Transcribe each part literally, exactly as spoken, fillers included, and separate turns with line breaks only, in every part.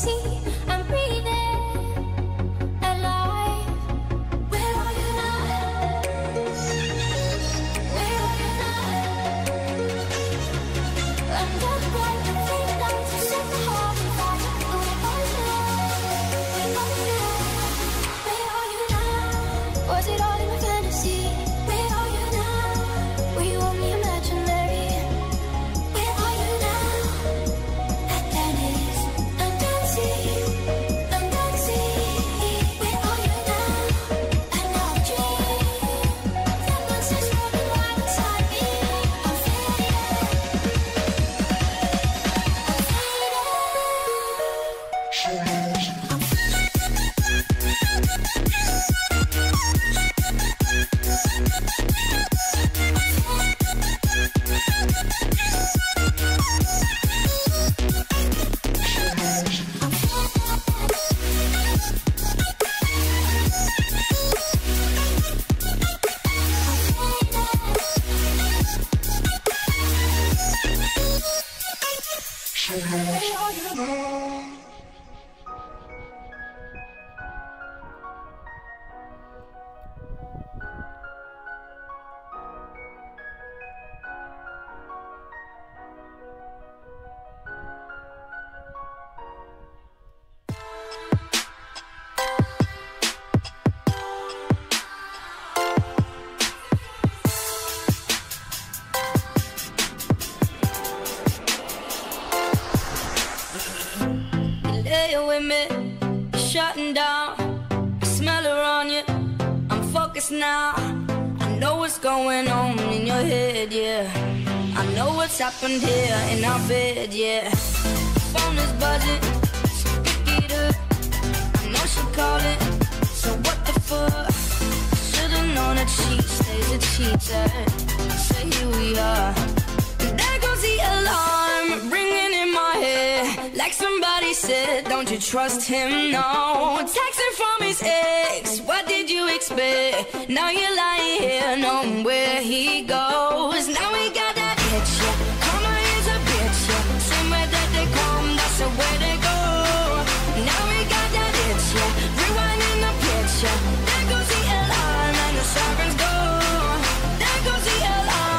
With me, shutting down. I smell her on you. I'm focused now. I know what's going on in your head, yeah. I know what's happened here in our bed, yeah. Phone is buzzing, so pick it up. I know she calling, so what the fuck? Should've known that she stays a cheater. So here we are. And there goes the alarm, ringing in my head. Like somebody said, don't you trust him? No. Texting from his ex, what did you expect? Now you're lying here, knowing where he goes. Now we got that itch, yeah. Karma is a bitch, yeah. Same way that they come, that's the way they go. Now we got that itch, yeah. Rewinding the picture. There goes the alarm and the sirens go. There goes the alarm.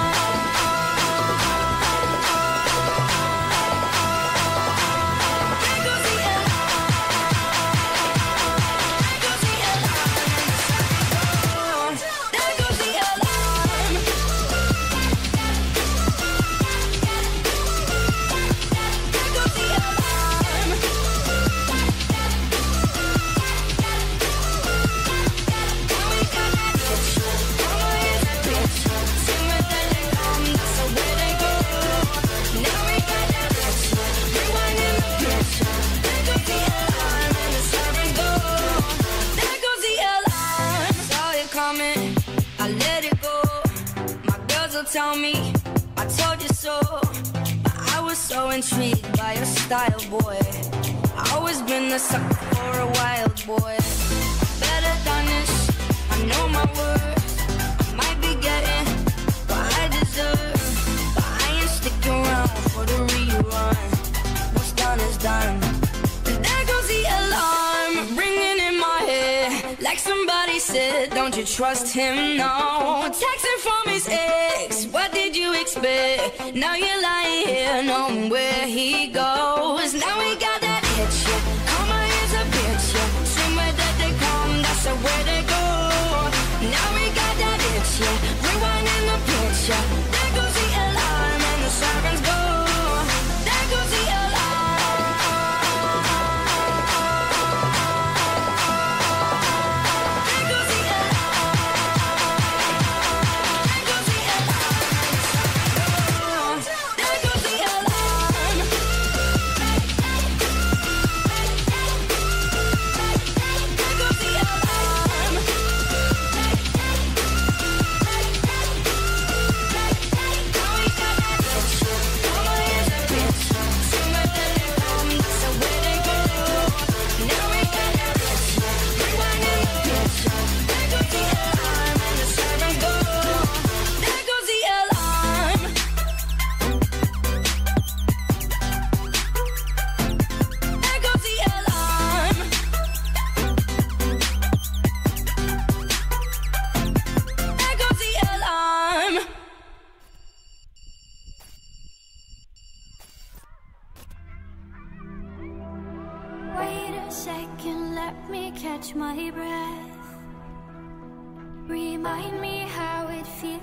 Tell me, I told you so. I was so intrigued by your style, boy. I always been the sucker for a wild boy. Better than this, I know my worth. I might be getting what I deserve, but I ain't sticking around for the rerun. What's done is done. And there goes the alarm, ringing in my head. Like somebody said, don't you trust him? No. Texting from his ex, what did you expect? Now you're lying here, knowing where he goes. Now we got that itch, yeah. Karma is a bitch, yeah. Same way that they come, that's the way they go. Now we got that itch, yeah. Rewinding the picture. There goes the alarm and the sirens go. There goes the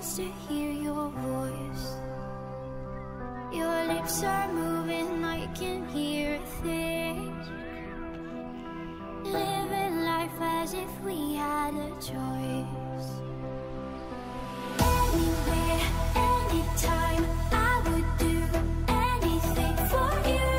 chance to hear your voice. Your lips are moving, I can hear a thing. Living life as if we had a choice. Anywhere, anytime, I would do anything for you.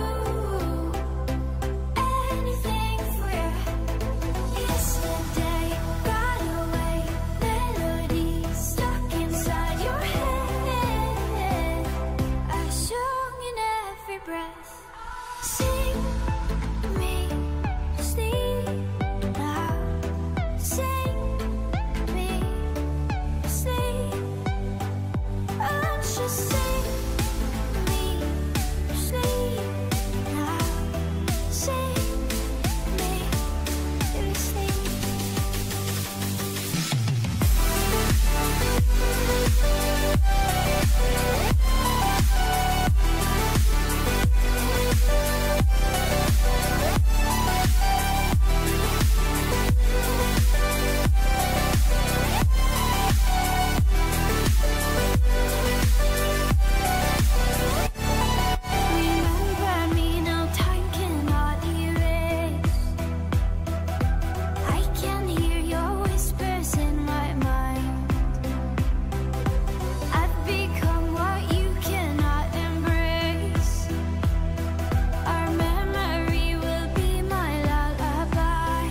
Anything for you. Yesterday got away, melodies stuck inside your head. I sung in every breath. Sing me sleep now. Sing me sleep. Oh, just sing me sleep now. Sing me sleep. Remember me, no time cannot erase. I can hear your whispers in my mind. I've become what you cannot embrace. Our memory will be my lullaby.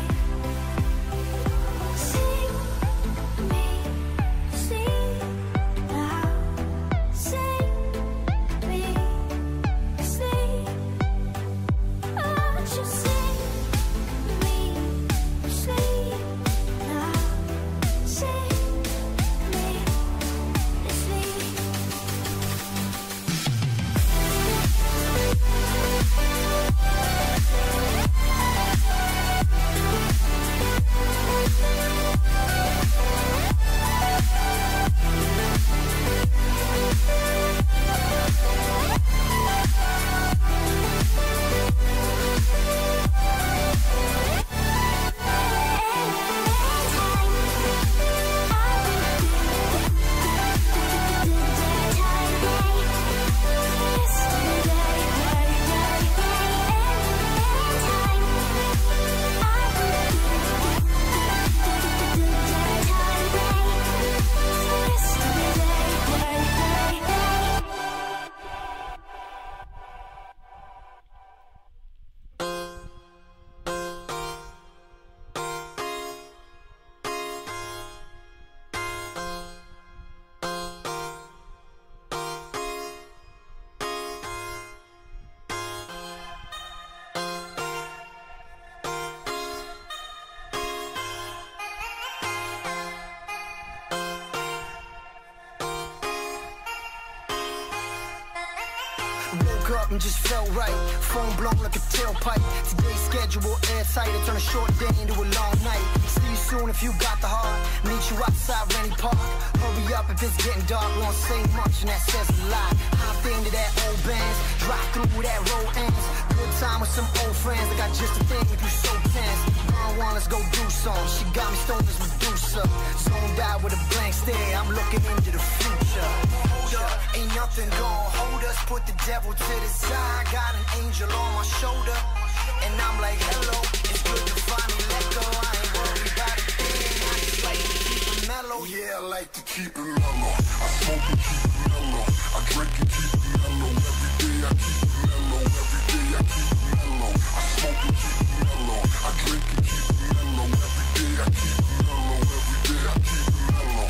Sing me sleep now. Sing me sleep. Oh, just sing me sleep now. Sing me sleep.
Woke up and just felt right. Phone blown like a tailpipe. Today's schedule airtight. I turn a short day into a long night. See you soon if you got the heart. Meet you outside Rennie Park. Hurry up if it's getting dark. Won't say much and that says a lot. Hop into that old bands. Drive through where that road ends. Good time with some old friends. I got just a thing if you so tense. One, let's go do some. She got me stoned as Medusa. Zoned out with a blank stare. I'm looking into the future. Hold up, ain't nothing gonna hold us. Put the devil to the side. Got an angel on my shoulder. And I'm like, hello, it's good to finally let go. I ain't worried about a thing. I just like to keep it mellow. Yeah, I like to keep it mellow. I smoke and keep it mellow. I drink and keep it mellow. Every day I keep it mellow. Every day I keep it mellow. I smoke and keep it mellow. I drink and keep it mellow. Every day I keep it mellow. Every day I keep it mellow.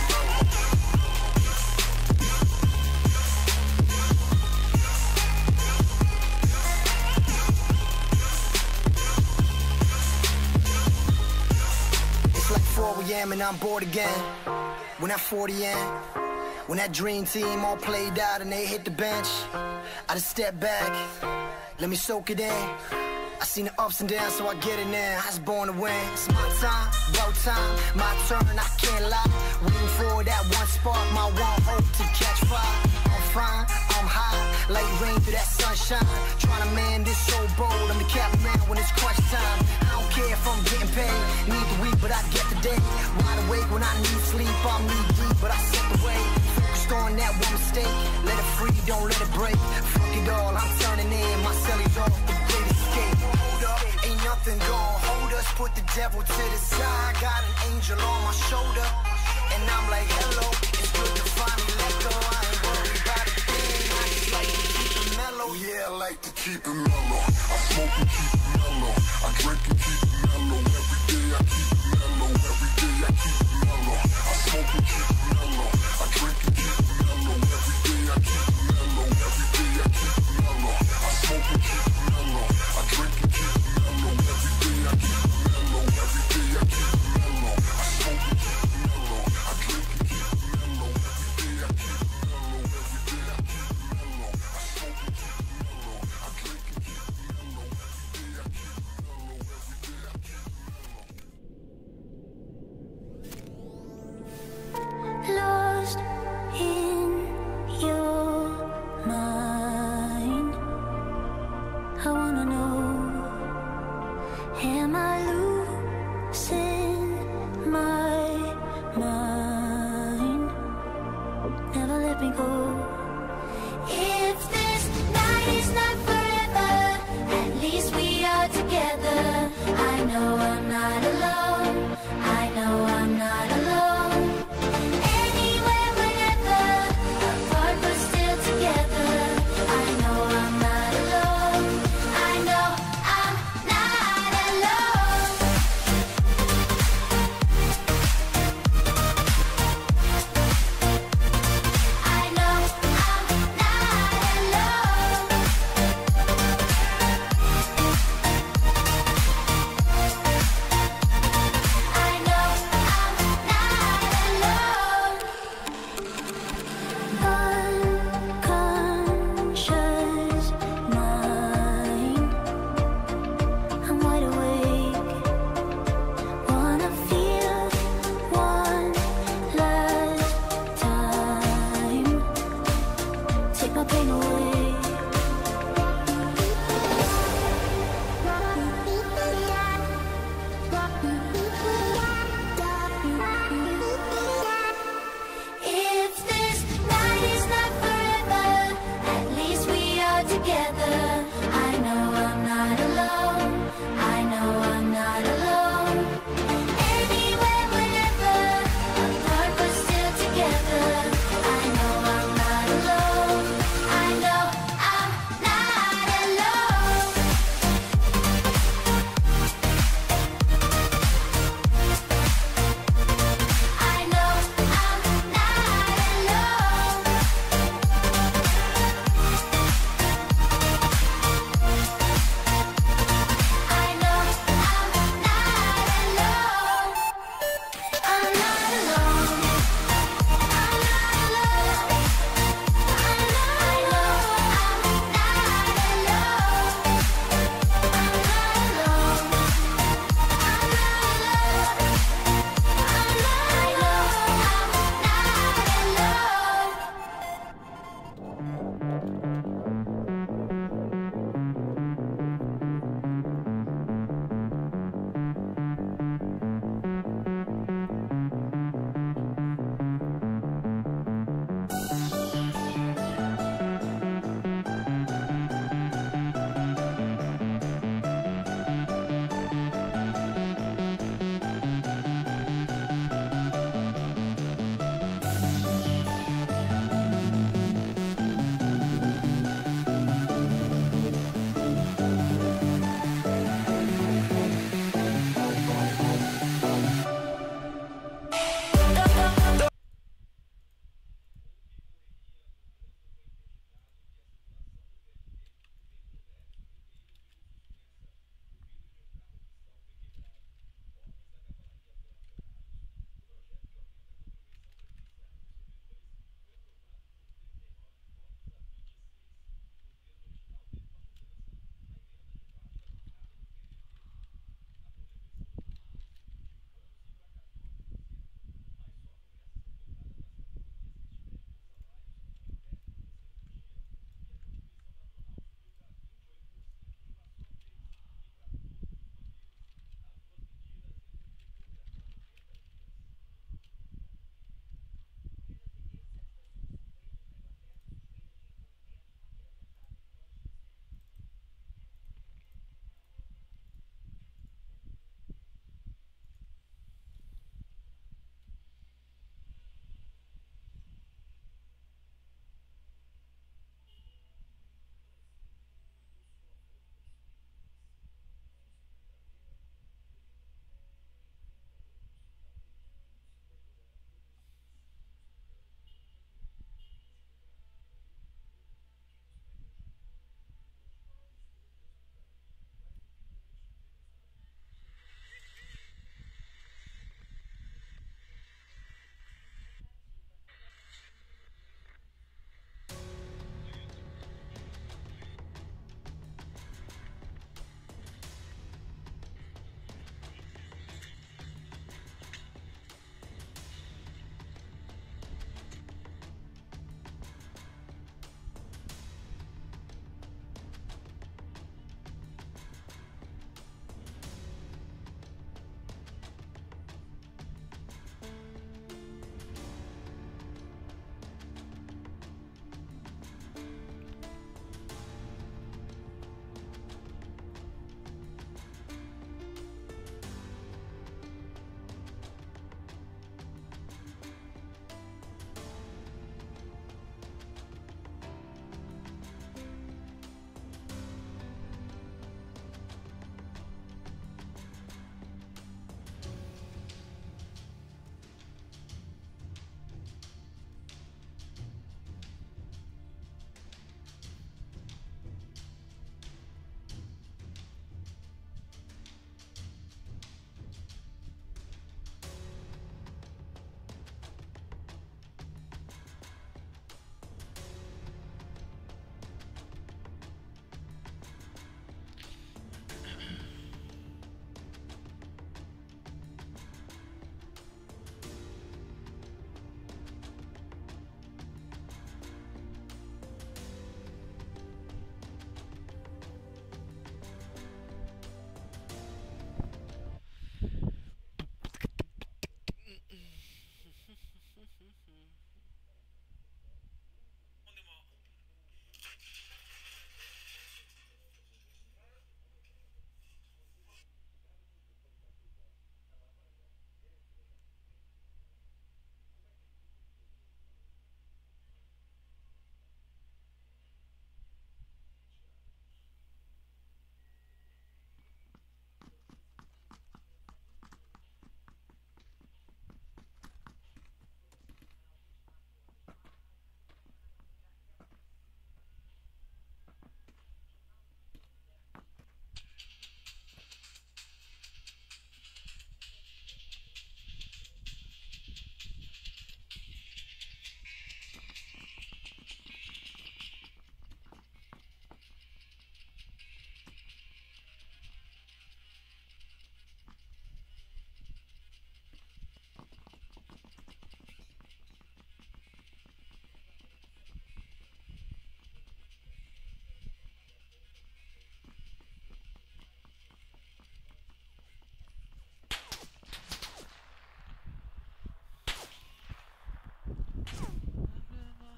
It's like four a m and I'm bored again. When that forty in, when that dream team all played out and they hit the bench, I just step back, let me soak it in. I seen the ups and downs, so I get it now. I was born to win. It's my time, about time, my turn, I can't lie. Waiting for that one spark, my one hope to catch fire. I'm fine, I'm high, like rain through that sunshine. Trying to man this so bold, I'm the captain man when it's crunch time. I don't care if I'm getting paid, need the week, but I get the day. Wide awake when I need sleep, I'm knee deep, but I sit nothing gon' hold us. Put the devil to the side. Got an angel on my shoulder, and I'm like, hello. It's good to finally let go. I ain't worried about a thing. I just like to keep it mellow. Yeah, I like to keep it mellow. I smoke and keep it mellow. I drink and keep it mellow. Every day I keep it mellow. Every day I keep it mellow. I smoke and keep it mellow. I drink and keep it mellow. Every day I keep it mellow. Every day I keep it mellow. I smoke and keep it mellow. I drink and keep it mellow. Every day I keep it mellow. Every day I keep it mellow. I smoke and keep it mellow. I drink and keep it mellow. Every day I keep it mellow. Every day I keep it mellow. I smoke and keep it mellow. I drink and keep it mellow. Every day I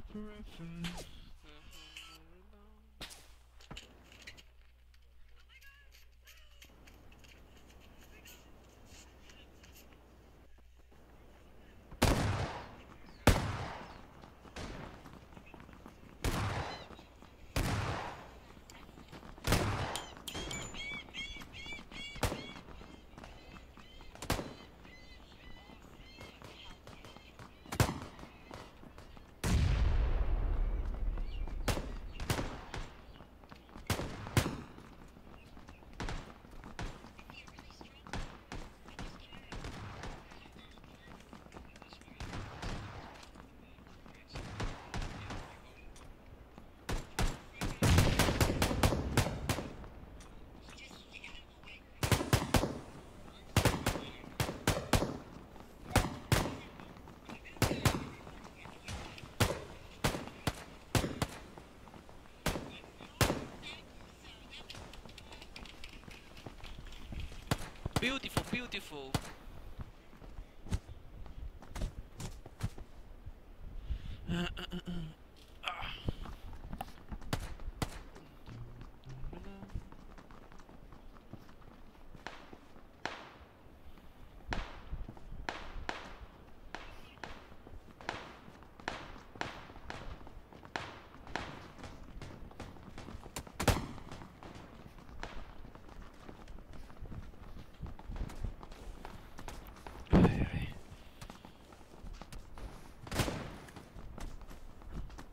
Beautiful, beautiful. Uh, uh, uh, uh. Ah. Ai, ai.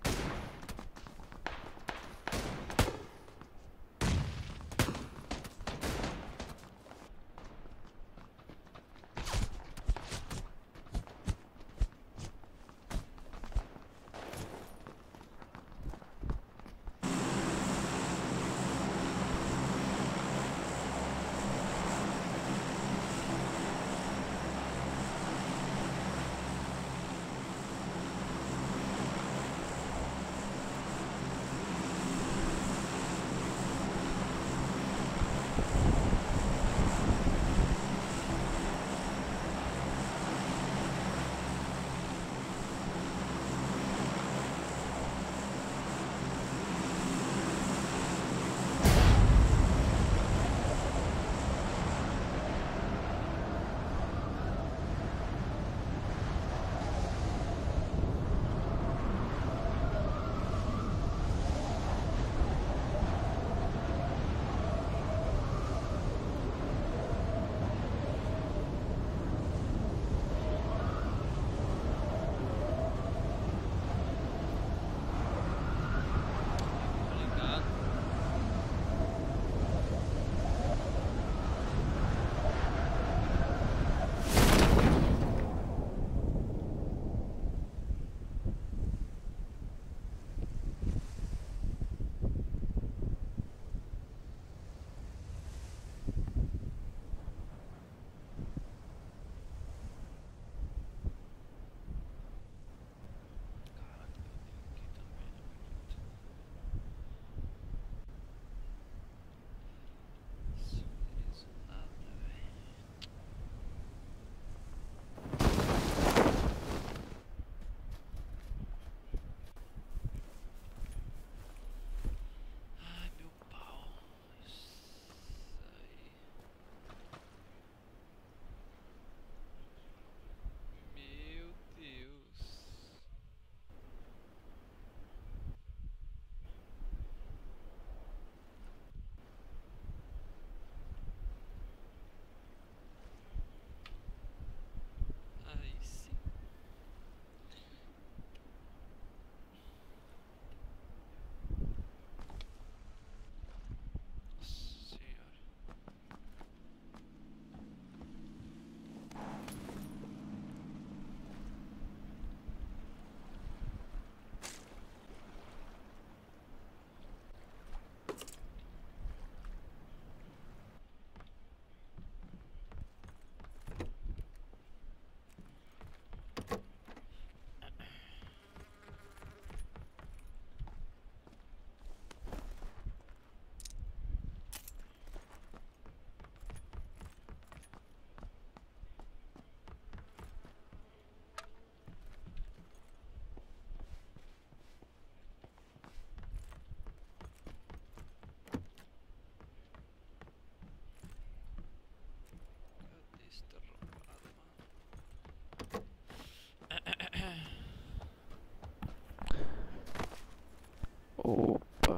Opa.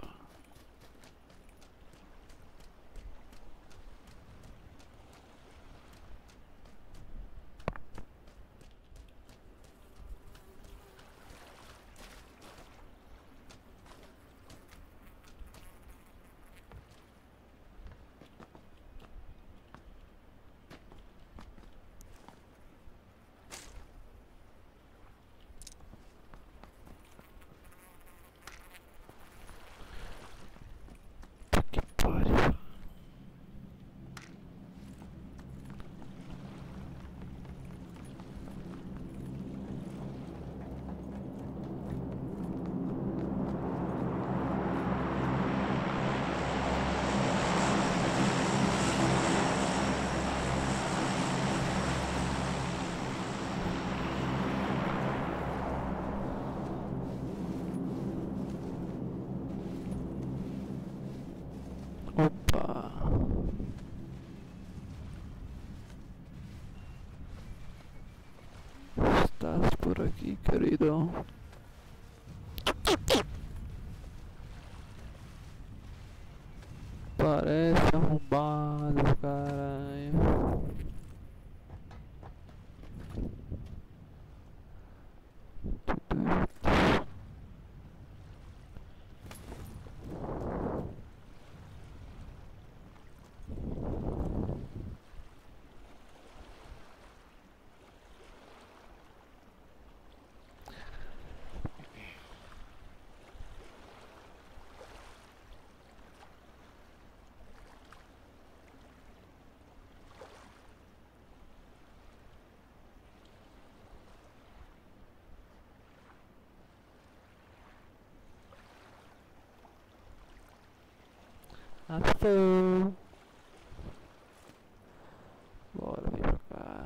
Que pariu. Opa. Estás por aqui, querido? Parece arrombado, caralho. Tudo. Ação. Bora, vem pra cá.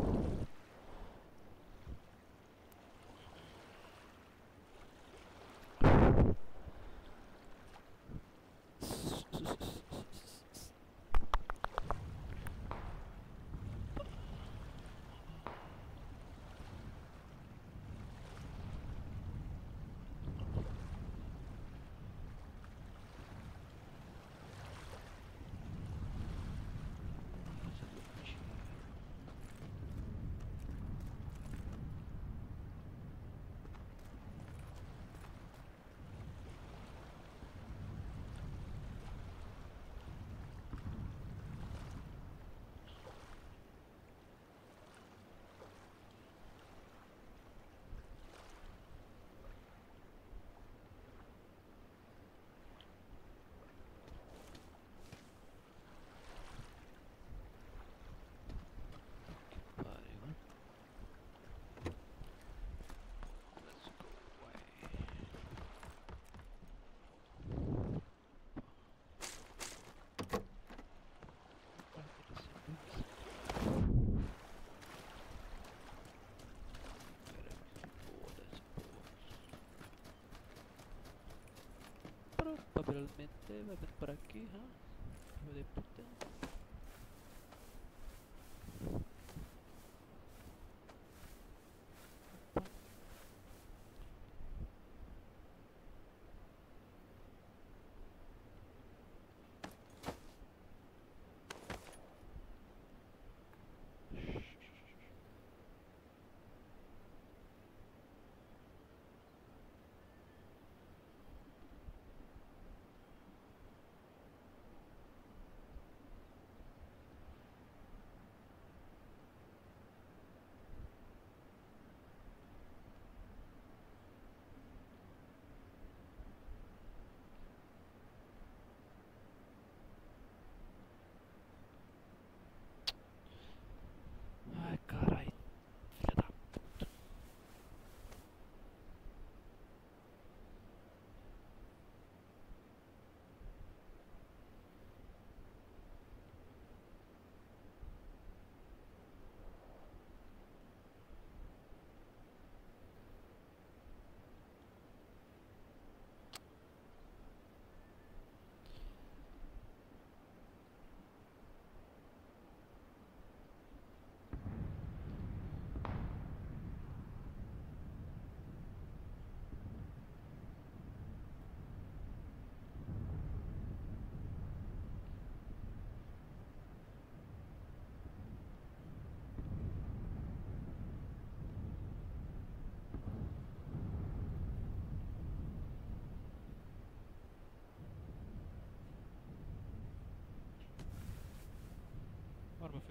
Probablemente va a venir por aquí, ¿ah? Hijo de puta.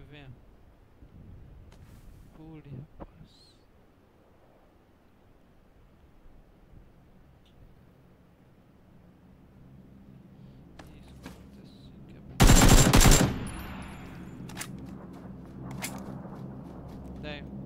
venha. Pule, rapaz. Isso, pode ser assim que é bom. Tenho.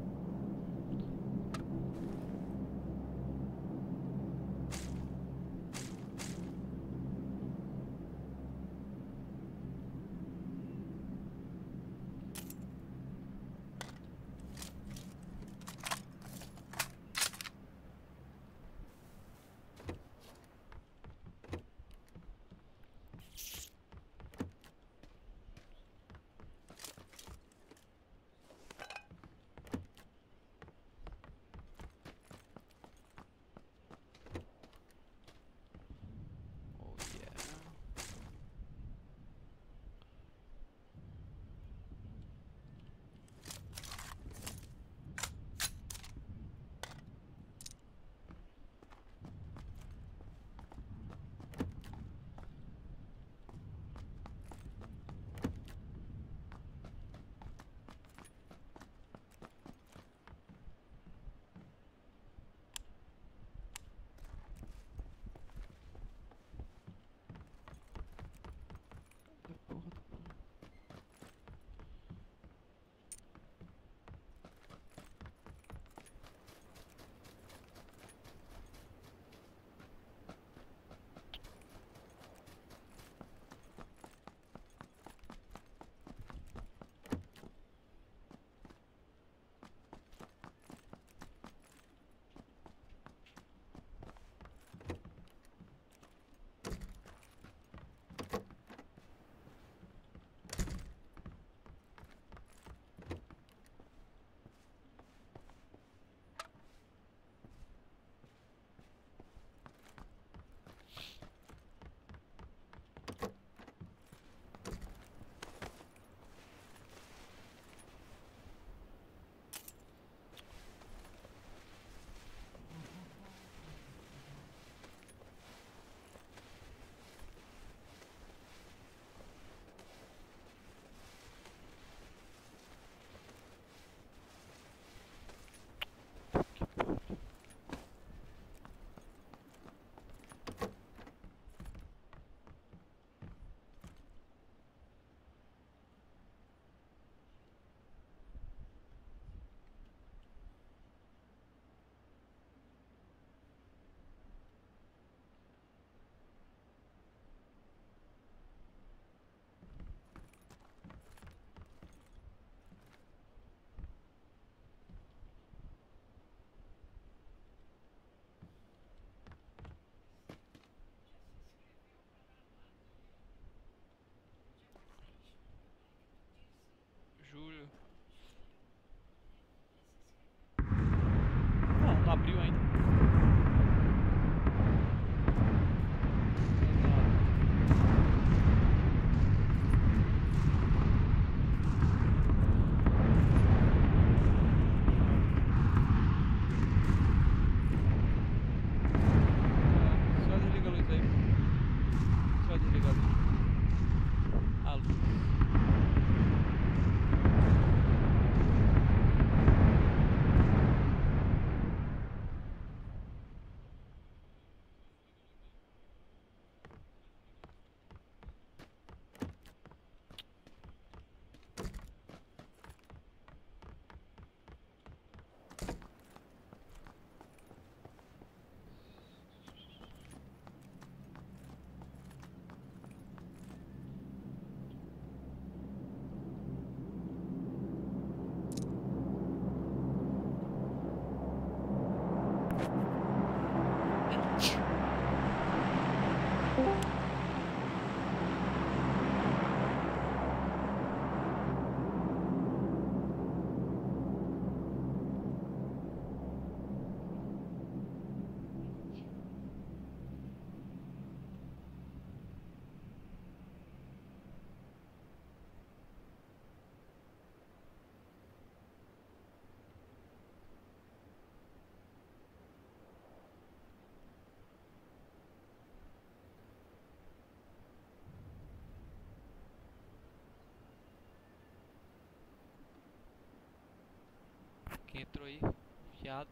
entrou aí, fiado.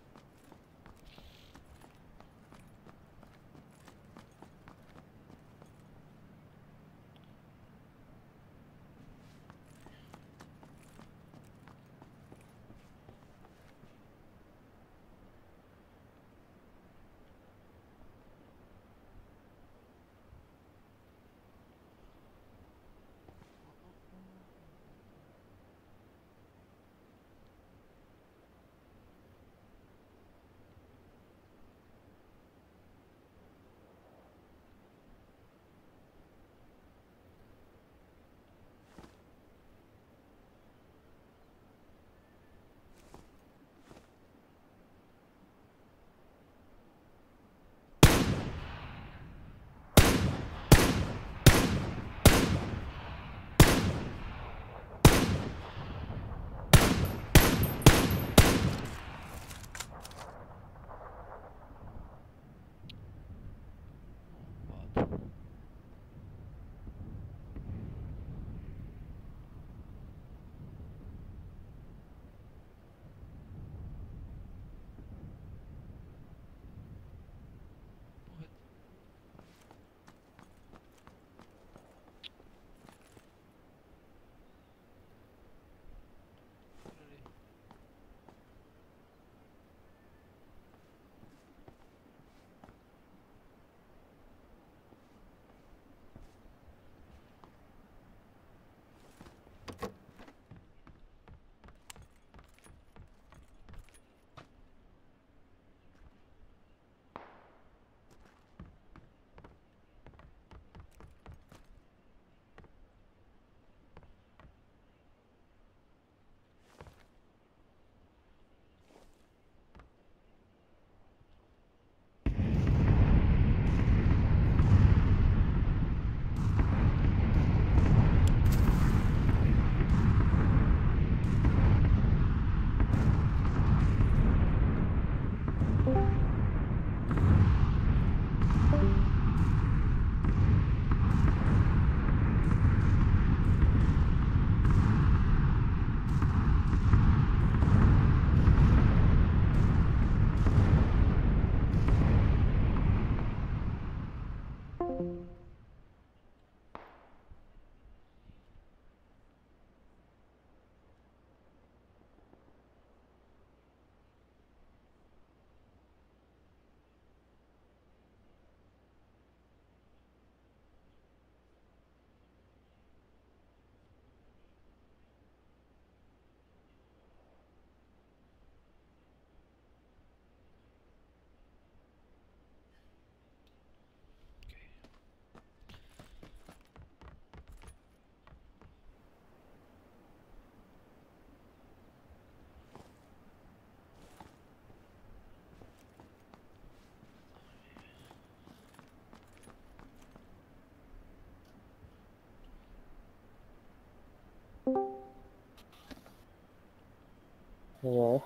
É,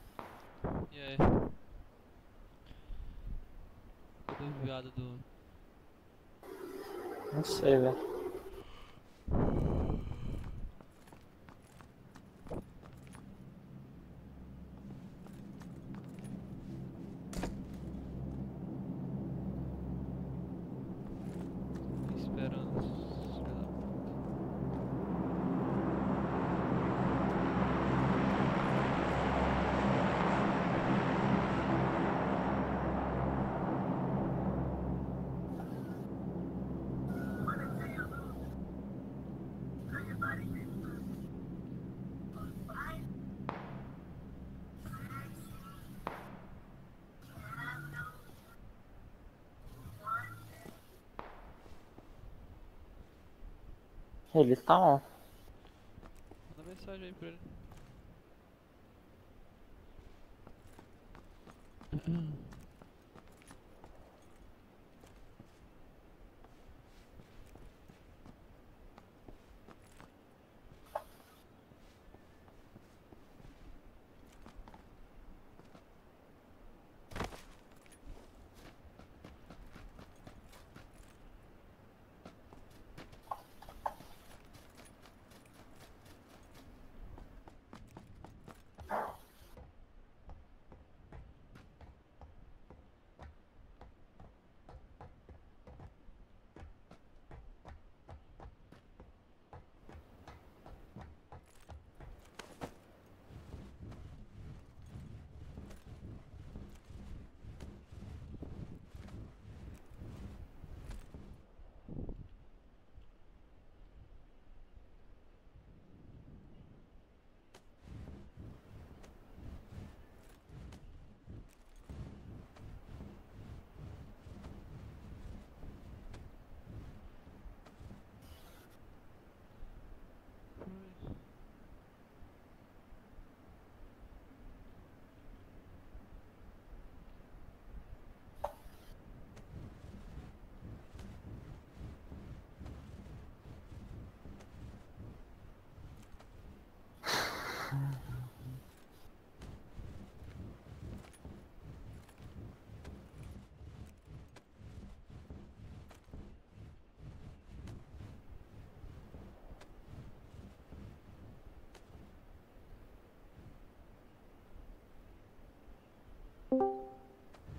E aí? Cadê o viado do...
não sei, velho.
Esperando os filha da puta.
Ele tá on.
Manda mensagem aí pra ele.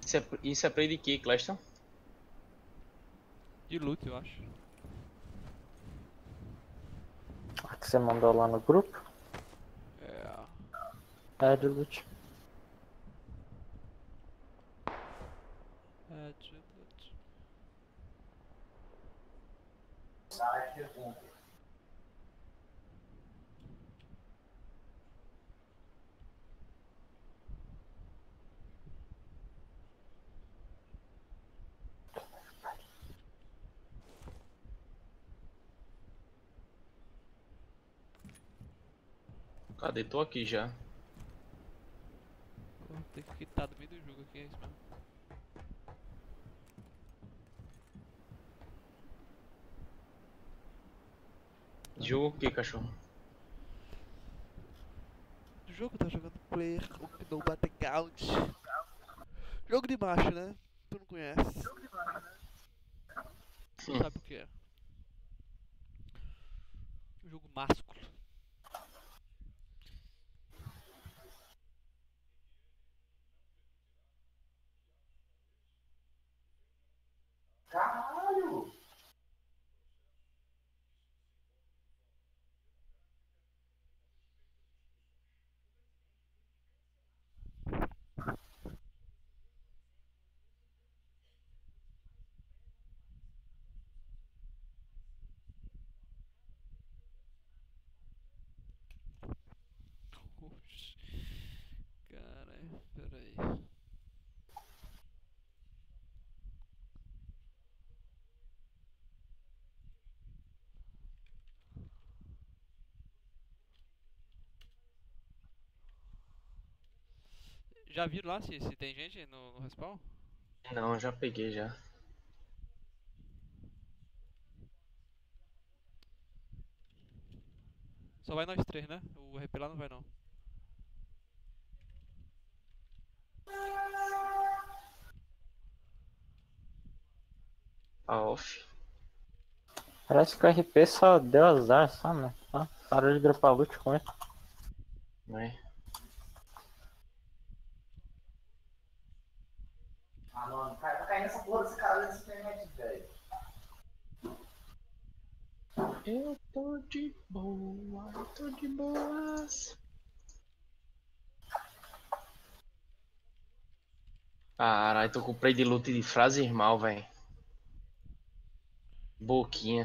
Isso é, isso é play de quê, Cleston?
De loot, eu acho.
A que você mandou lá no grupo?
É.
É de loot.
É, de loot.
Cadê? Tô aqui já.
Porra, tem que quitar do meio do jogo aqui, é isso mesmo.
Jogo o que, cachorro?
Do jogo tá jogando Player no Battleground. Jogo de macho, né? Tu não conhece. Tu
Hum.
sabe o que é? Jogo másculo. Oxi. Caralho, peraí. Já viram lá se, se tem gente no, no respawn?
Não, já peguei já.
Só vai nós três, né? O R P lá não vai não.
A off.
Parece que o R P só deu azar, só, né? Só parou de dropar loot com ele.
Né?
Ah, mano, cara, tá caindo essa porra desse cara nessa internet, velho.
Eu tô de boa, eu tô de boas. Caralho, tô com play de loot de frase irmão, velho. Boquinha.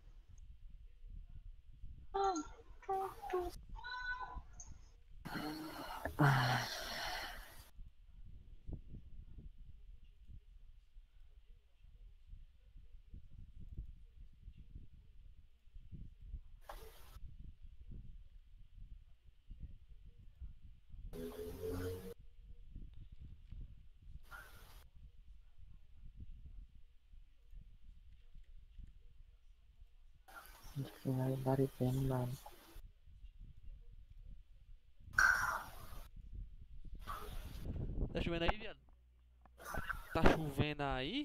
Finalidade bem, mano.
Tá chovendo aí, viado? Tá chovendo aí?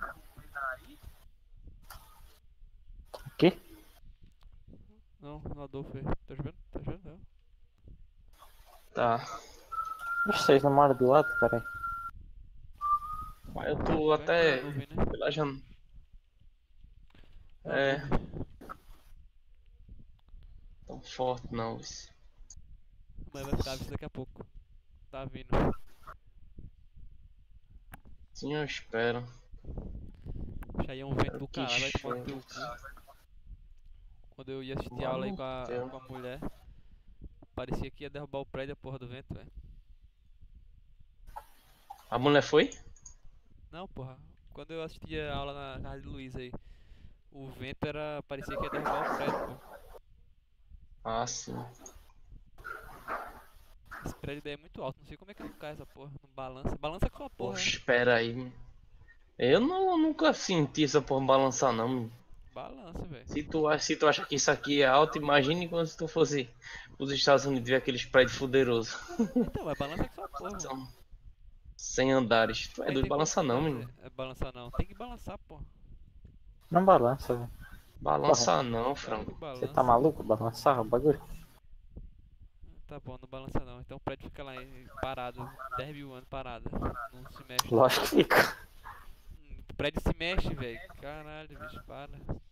O quê?
Não, no Adolfo aí. Tá chovendo? Tá chovendo? Não.
Tá.
Ixi, vocês não moram do lado, cara?
Mas eu tô até
Vai na nuvem, né?
pela janela.
Na
É.
nuvem.
Tão forte não, isso.
Mas vai ficar aviso daqui a pouco. Tá vindo.
Sim, eu espero.
Já ia um vento do
Que
caralho, vai tomar no teu
show.
cu. Quando eu ia assistir aula aí com a,
Maluco.
com a mulher, parecia que ia derrubar o prédio a porra do vento, velho.
A mulher foi?
Não, porra. Quando eu assistia a aula na casa de Luiz aí, o vento era. Parecia que ia derrubar o prédio, pô.
Ah, sim.
Esse prédio daí é muito alto, não sei como é que não cai essa porra. Não balança. Balança com a porra,
Poxa,
né?
espera aí. Eu não, nunca senti essa porra balançar não.
Balança, velho.
Se tu, ach- se tu acha que isso aqui é alto, imagine quando se tu fosse os Estados Unidos ver aqueles prédios fuderosos.
Então, mas balança com essa porra, mano.
São cem andares. Tu é
Aí
doido,
tem como
balança não,
fazer-
menino.
É balançar não. Tem que balançar, porra.
Não balança, velho.
Balança não,
Claro
Franco.
que
Você
balança.
tá maluco? Balançar o bagulho?
Tá bom, não balança não. Então o prédio fica lá em- parado, dez mil anos parado. Não se mexe.
Lógico que fica.
Hum, O prédio se mexe, velho. Caralho, bicho, para.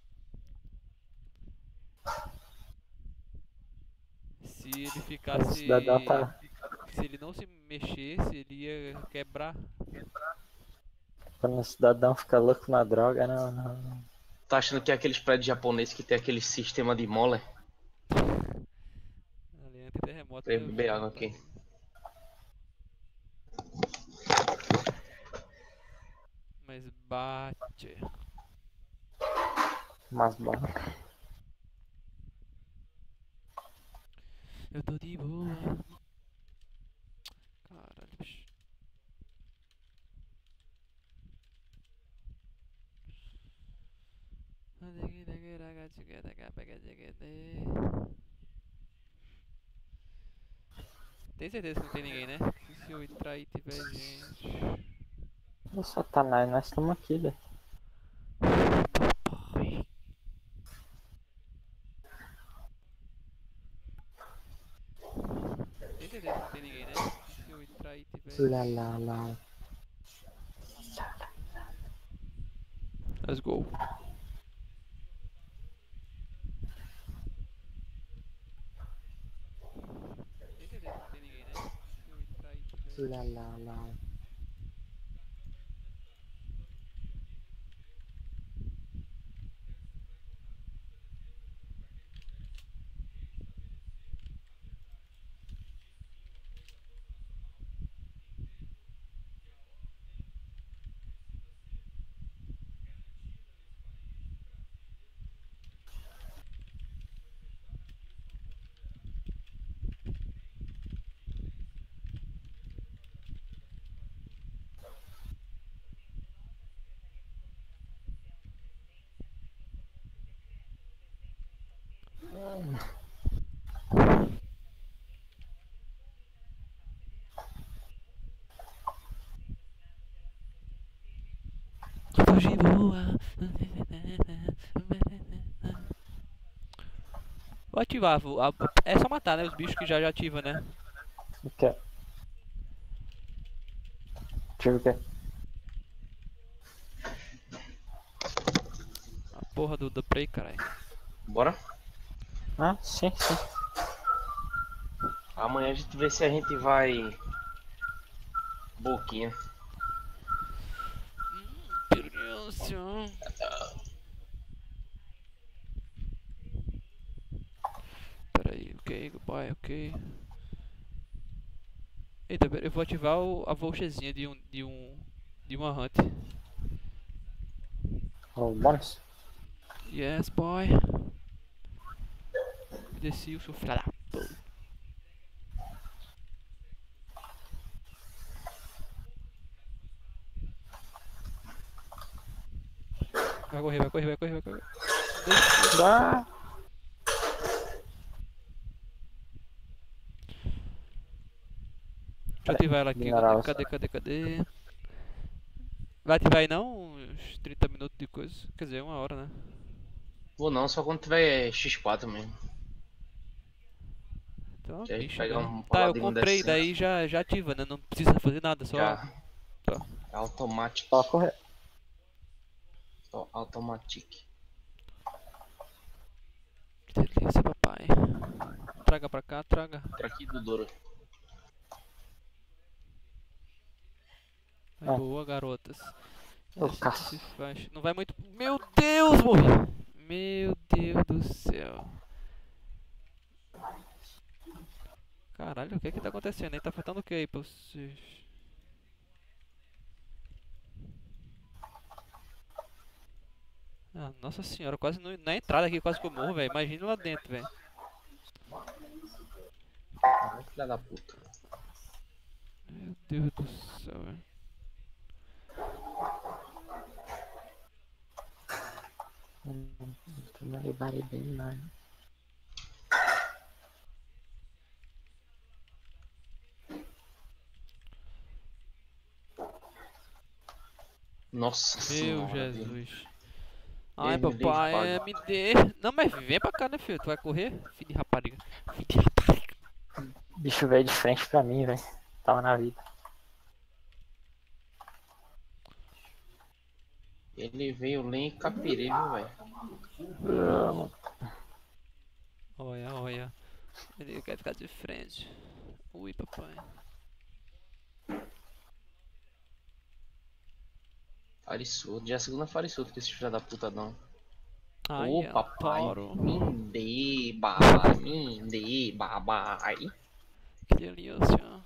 Se ele
O
ficasse.
cidadão tá.
Se ele não se mexesse, ele ia quebrar.
Quando o cidadão fica louco na droga, não, não. não.
Tá achando que é aqueles prédios japoneses que tem aquele sistema de mole?
Ali é terremoto.
Vem
meu
beber
filho,
água
tá?
aqui.
Mas bate.
Mas bom.
Eu tô de boa. Caralho, bicho. Tem certeza que não tem ninguém, né? Que se eu entrar aí tiver gente.
Ô Satanás, nós estamos aqui, velho.
Ai. Tem certeza que não tem ninguém, né? Que se eu entrar aí tiver.
Lá, lá, lá.
Let's go. Tem certeza que não tem ninguém, né? Que se eu entrar aí tiver.
Lá, lá, lá.
Tô de boa. Vou ativar, vou, a- é só matar, né? Os bichos que já já ativa, né?
O quê? Deixa eu ver o quê?
A porra do, do play, caralho.
Bora?
Ah, sim, sim.
Amanhã a gente vê se a gente vai. Boquinha.
Perdição. Peraí, ok, goodbye, ok. Eita, pera, eu vou ativar o, a voucherzinha de um. de um. de uma hunt.
O bônus?
Yes, boy. Desci o seu filho da puta. Vai correr, vai correr, vai correr, vai correr.
Dá.
Deixa eu ativar ela aqui.
Ignorar
Cadê, cadê, cadê, cadê? Vai ativar aí não? Uns trinta minutos de coisa. Quer dizer, uma hora, né?
Vou não, só quando tiver X quatro mesmo.
Então,
Que aí
bicho,
pega
né?
um
Tá, eu
paladino
comprei,
decente.
daí já, já ativa, né? Não precisa fazer nada, só.
Já.
Tá.
Automático.
Só correr.
Só automatic.
Que delícia, papai. Traga pra cá, traga.
Pra aqui do Douro.
Vai
Ah.
boa, garotas.
Ô,
Essa
caça.
se faz. Não vai muito. Meu Deus, morri! Meu Deus do céu. Caralho, o que é que tá acontecendo aí? Tá faltando o que aí pra vocês? Ah, nossa senhora, quase no- na entrada aqui, quase que eu morro, velho. Imagina lá dentro, velho.
Ah, filha da puta.
Meu Deus do céu, velho.
Vai, vai bem, mano.
Nossa
Meu
senhora. velho.
Jesus. Ai,
Deus me livre,
papai,
pai.
me dê. Não, mas vem pra cá, né, filho? Tu vai correr? Filho de rapariga. Filho de rapariga.
O bicho veio de frente pra mim, velho. Tava na vida.
Ele veio len e capirei, viu, velho?
Ah,
Olha, olha. Ele quer ficar de frente. Ui, papai.
Farissudo. Já é a segunda farissudo que esse filho da puta não.
Ai,
Ô,
eu
papai.
adoro.
Minde, babai. Minde, babai.
Que delícia.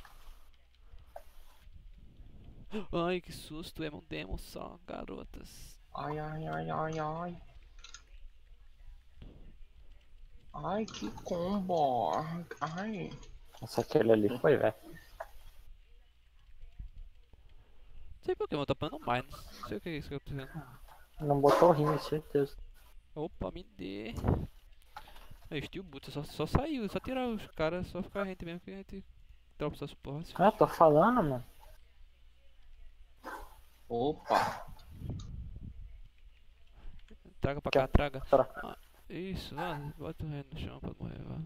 Ai, que susto. É um demo só, garotas.
Ai, ai, ai, ai, ai. Ai, que combo. Ai.
nossa, aquele ali foi, velho.
Não sei por que eu tô apanhando mais. Não sei o que é isso que eu tô fazendo.
Não botou ringue, certeza.
Opa, me dê. Aí, Steel Boots, só, só saiu, só tirar os caras, só ficar a gente mesmo que a gente dropa essas porras.
Ah, tô falando, mano.
Opa.
Traga pra
Aqui,
cá,
ó.
traga.
Bora.
Ah, isso, vai, bota o rei no chão pra morrer, vai.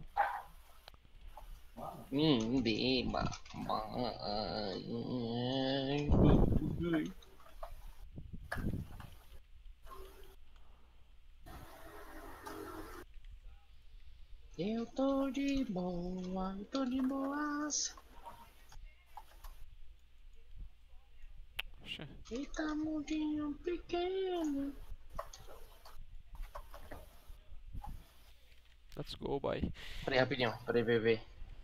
Minde, babai. Eu tô de boa, eu tô de boas.
Oxê.
Eita, mundinho pequeno.
Let's go, boy.
Peraí, rapidinho, peraí, bebê.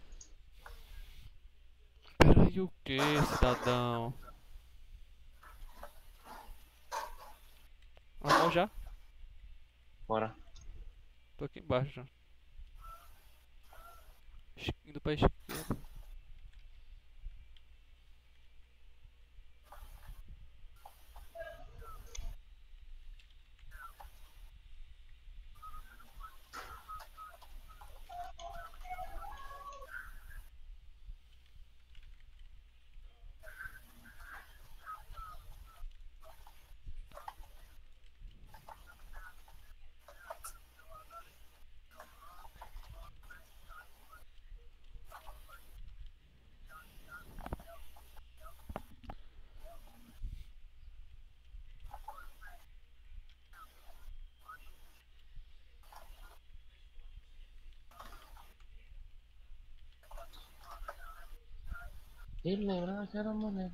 Peraí, o que, cidadão? Vamos já?
Bora.
Tô aqui embaixo já. Esqui- Indo pra esquerda.
Ele lembra daquela moneda.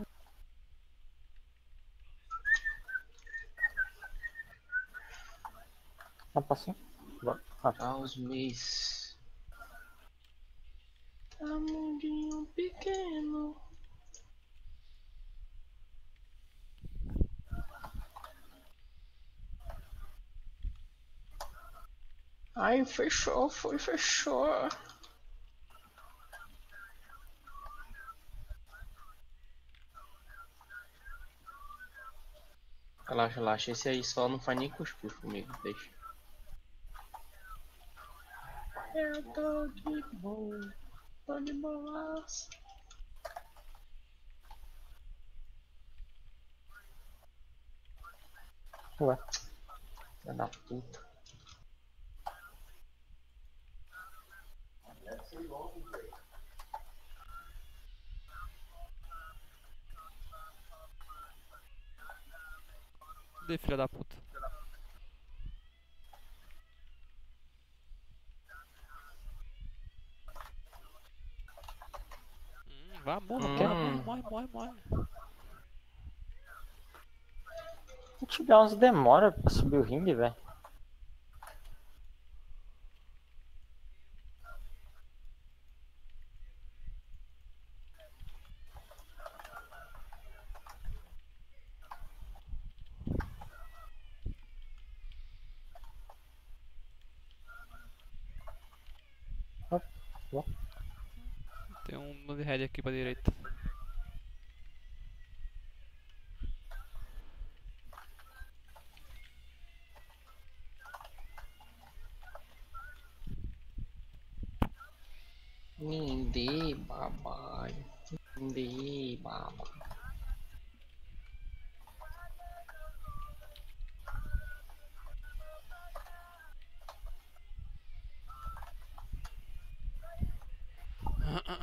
Dá pra cima? Bora. Ah,
Aos meses. Tá mundinho pequeno. Ai, fechou, foi, fechou. Relaxa, relaxa. Esse aí só não faz nem cuscuz comigo, deixa. Eu tô de boa, tô de boas.
ué.
Filha da puta.
Cadê, filha da puta? Hum, vai, morra,
Hum.
morra, morre, morre, morre, morre.
Se tiver uns demora pra subir o ringue, velho.
Tem um no head aqui pra direita.
Minde, babai. Minde, babai.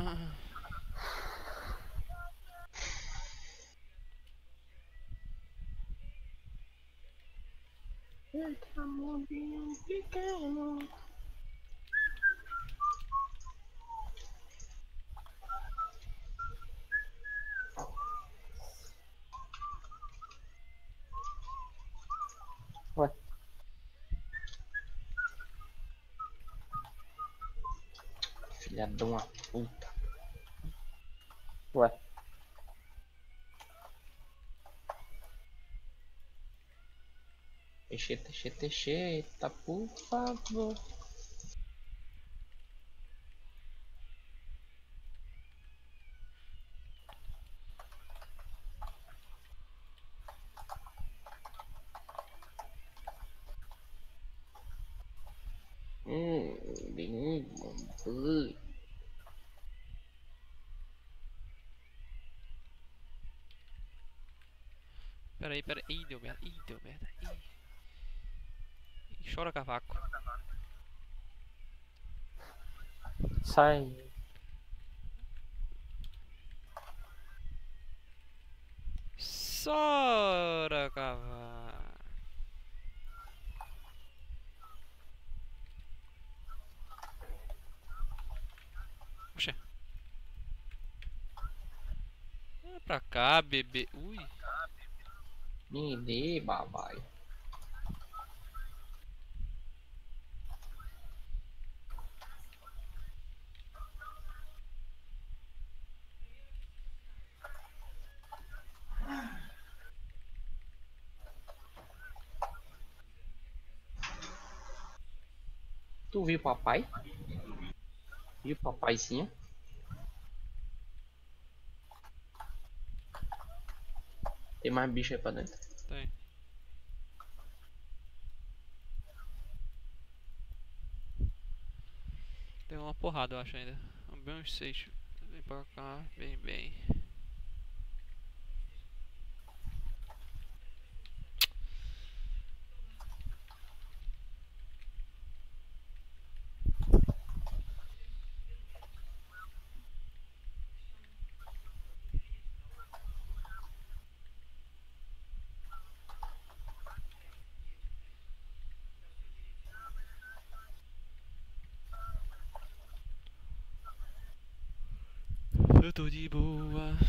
Ué,
Filha de uma puta.
ué.
Techeta, techeta, techeta, por favor. Hum, bem bom.
Pera aí, pera aí. Ih, deu merda. Ih, deu merda. Ih. Ih, chora, cavaco.
Sai.
Chora, cavaco. Puxa. Vem pra cá, bebê. Ui.
Me dê, babai. Tu viu papai? Viu papaizinho? Tem mais bicho aí pra dentro.
Tem. Tem uma porrada, eu acho ainda. Bem uns seis. Vem pra cá, bem, bem. Eu tô de boa.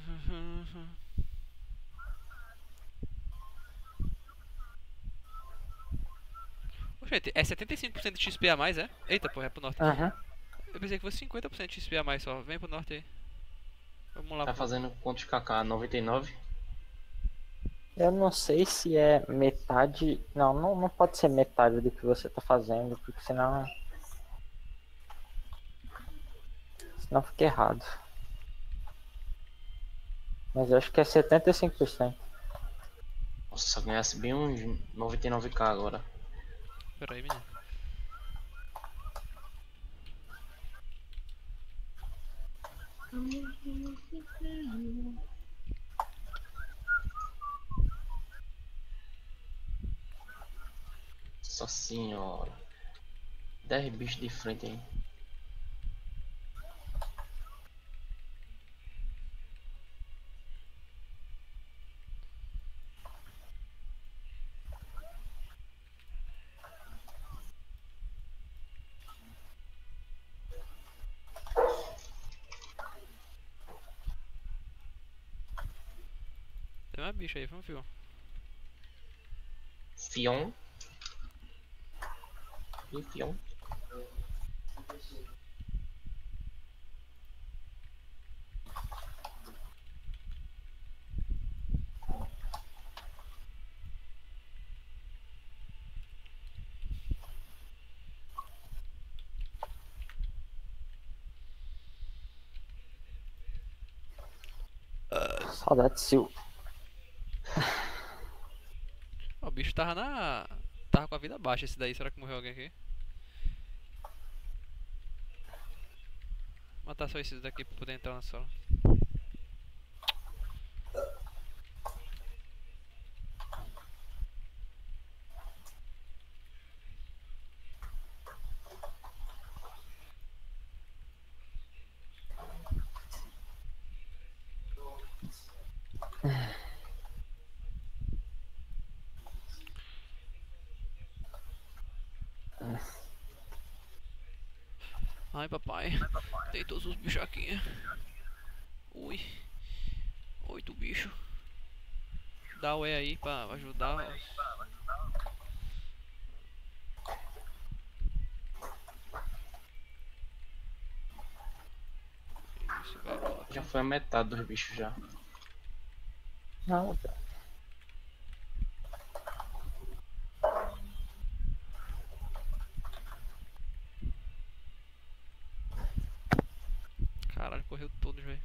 Oxente, é setenta e cinco por cento de X P a mais, é? Eita, porra, é pro norte.
Aham.
Eu pensei que fosse cinquenta por cento de X P a mais só. Vem pro norte aí. Vamos lá.
Tá
Pro...
fazendo quantos K K? noventa e nove?
Eu não sei se é metade. Não, não, não pode ser metade do que você tá fazendo, porque senão. Senão fica errado. Mas eu acho que é setenta e cinco por cento.
Nossa, se eu ganhasse bem uns noventa e nove K agora.
Pera aí, menino.
Nossa senhora. dez bichos de frente aí.
Tem mais bicho aí, vamos, filho.
Fion. E Fion.
Saudade de Sil.
Ó, o bicho tava na. Tava com a vida baixa esse daí. Será que morreu alguém aqui? Matar só esses daqui pra poder entrar na sala. Ai, papai. Tem todos os bichos aqui. Ui. Oito bichos. Dá o E aí pra ajudar. Isso, garoto.
Já foi a metade dos bichos já.
Não,
Caralho, correu todos, velho.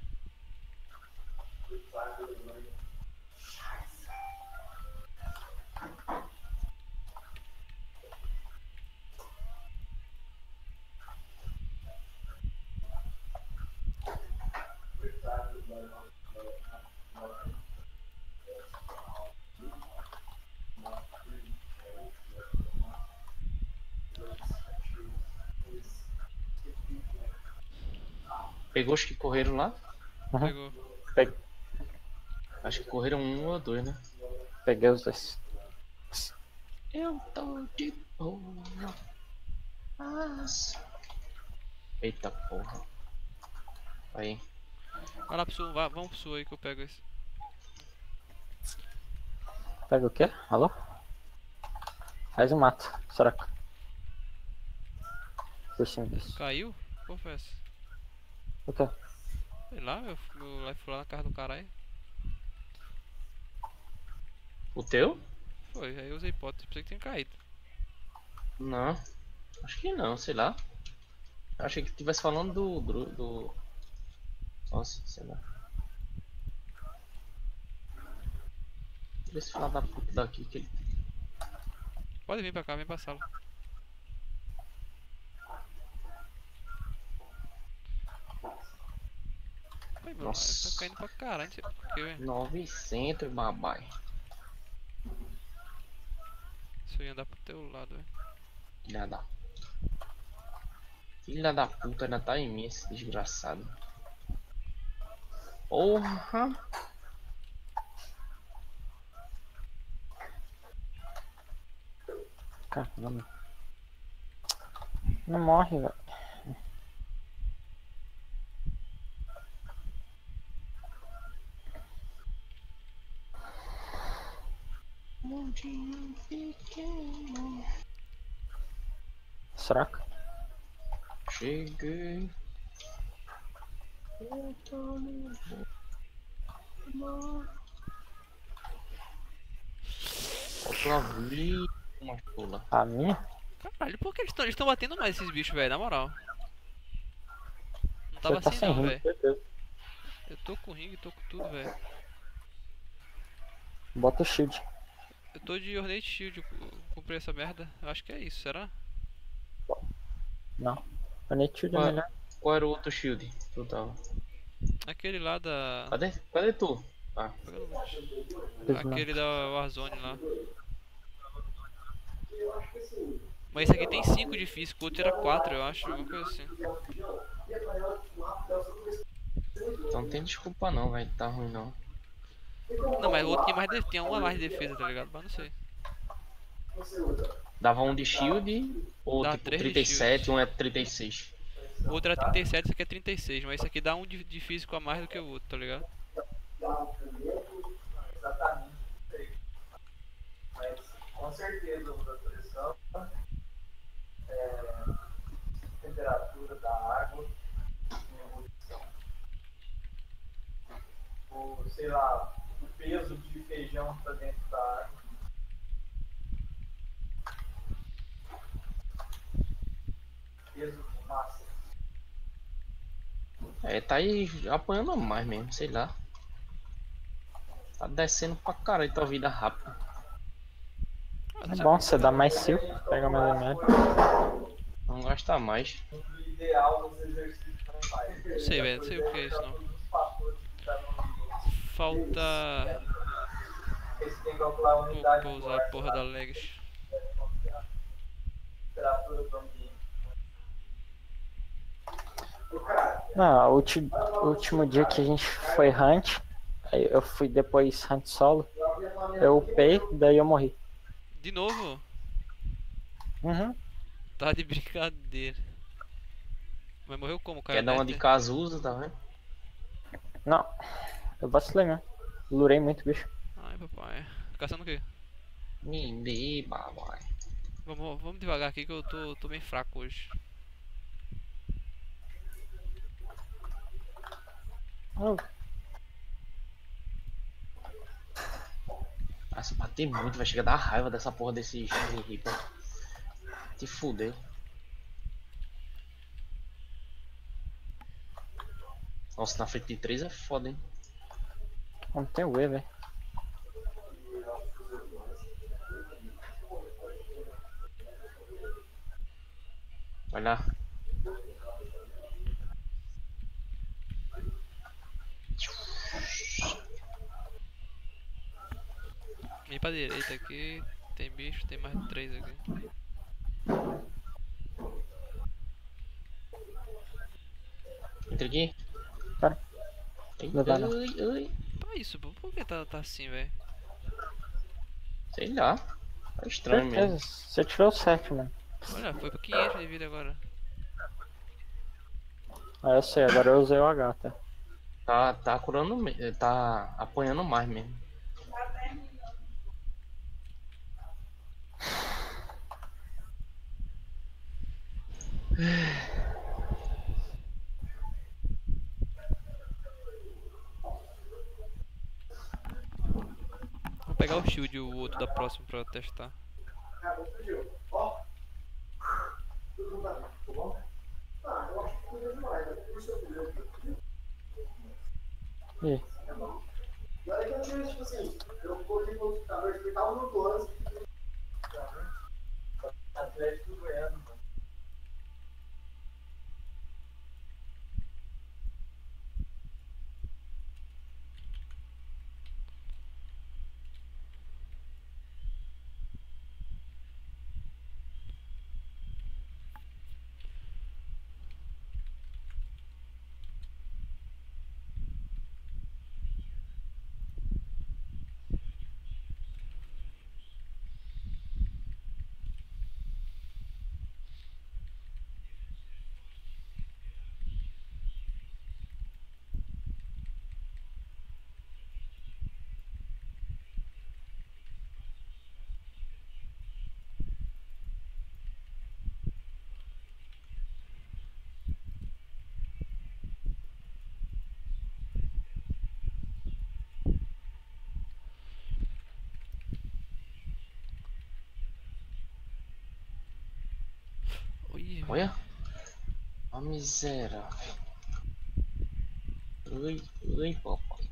Pegou os que correram lá?
Uhum.
Pegou.
Pe-
Acho que correram um ou dois, né?
Peguei os dois.
Eu tô de boa. Mas... Eita porra. Aí.
Vai lá pro sul, vai, vamos pro sul aí que eu pego esse.
Pega o quê? Alô? Faz um mato, Soraka. Por cima disso.
Caiu? Qual foi essa?
O quê?
Sei lá, meu, meu life foi lá na casa do caralho.
O teu?
Foi, aí eu usei hipótese, pensei que tinha caído.
Não. Acho que não, sei lá. Achei que tivesse falando do. do. do... Nossa, sei lá. Tira esse filho da puta daqui que ele.
Pode vir pra cá, vem pra sala. Ai, meu,
Nossa.
tá caindo pra caralho, não sei porquê, velho.
novecentos, babai.
Se eu ia andar pro teu lado, velho.
Filha da. Filha da puta, ainda tá em mim esse desgraçado. Porra!
Caramba. Não morre, velho. Soraka?
Cheguei. Eu tô no boa. Faltou a vida, uma pula.
A minha?
Caralho, por que eles estão eles tão batendo mais esses bichos, velho, na moral? Não tava
Você tá
assim
sem
não,
ringue,
velho.
certeza.
Eu tô com ringue, tô com tudo, velho.
Bota o shield.
Eu tô de Ornate Shield, eu comprei essa merda. Eu acho que é isso, será?
Não. O net shield é
Qual,
melhor.
qual era o outro shield que tu tava?
Aquele lá da...
Cadê? Cadê tu? Ah,
Aquele da Warzone lá. Mas esse aqui tem cinco de físico, o outro era quatro, eu acho, alguma coisa assim.
então não tem desculpa não, velho. Tá ruim não.
Não, mas o outro tinha, mais de... tinha uma mais de defesa, tá ligado? Mas não sei.
Dava um de shield ou
Dá
tipo
três de
trinta e sete,
shield.
um é trinta e seis.
O outro era trinta e sete, esse aqui é trinta e seis, mas esse aqui dá um de, de físico a mais do que o outro, tá ligado?
Exatamente. Mas com certeza o da pressão, é, temperatura da água, em evolução. Ou sei lá, o peso de feijão que tá dentro da água. Peso de massa.
É, tá aí apanhando mais mesmo, sei lá. Tá descendo pra caralho tua vida rápida.
Ah, não
É
sei
bom,
por-
você dá mais cinco, pega mais remédio.
Não gasta mais.
O ideal dos exercícios não faz.
Não sei, velho, não sei o que é isso não.
Todos os fatores que tá no ambiente.
Falta...
Porque você tem que calcular a
Vou,
unidade
vou
de
usar a porra da Legs.
temperatura do ambiente.
Não, o ulti- o último dia que a gente foi hunt, Aí eu fui depois hunt solo. Eu upei, daí eu morri.
De novo?
Uhum.
Tá de brincadeira. Mas morreu como? Caiu
Quer dar uma de
Nether?
Cazuza, tá vendo?
Não, eu vacilei mesmo. Lurei muito, bicho.
Ai, papai. Caçando o quê?
Mimbi, babai.
Vamos, vamos devagar aqui que eu tô, tô bem fraco hoje.
Oh,
Nossa, bater muito, vai chegar a dar raiva dessa porra desse Reaper. Te fudeu. Nossa, na frente de três é foda, hein?
não tem o E, velho.
Vai lá.
Vem pra direita aqui. Tem bicho, tem mais três aqui.
Entra aqui.
Cara,
Ai,
não dá não.
ai, ai.
Pá, isso, pô. Por que tá, tá assim, velho?
Sei lá. Tá estranho
Certeza,
mesmo.
você tirou o sete, mano.
Olha, foi pra quinhentos de vida agora.
Ah, eu sei, agora eu usei o H, tá?
Tá, tá curando, me- tá apanhando mais mesmo.
Vou pegar o shield e o outro da próxima pra testar.
Ih,
Agora que eu tive, tipo assim, eu coloquei no computador, explicava no doze. Atlético Goiano, mano.
Ui,
Olha. A miséria. Ui, ui, papai.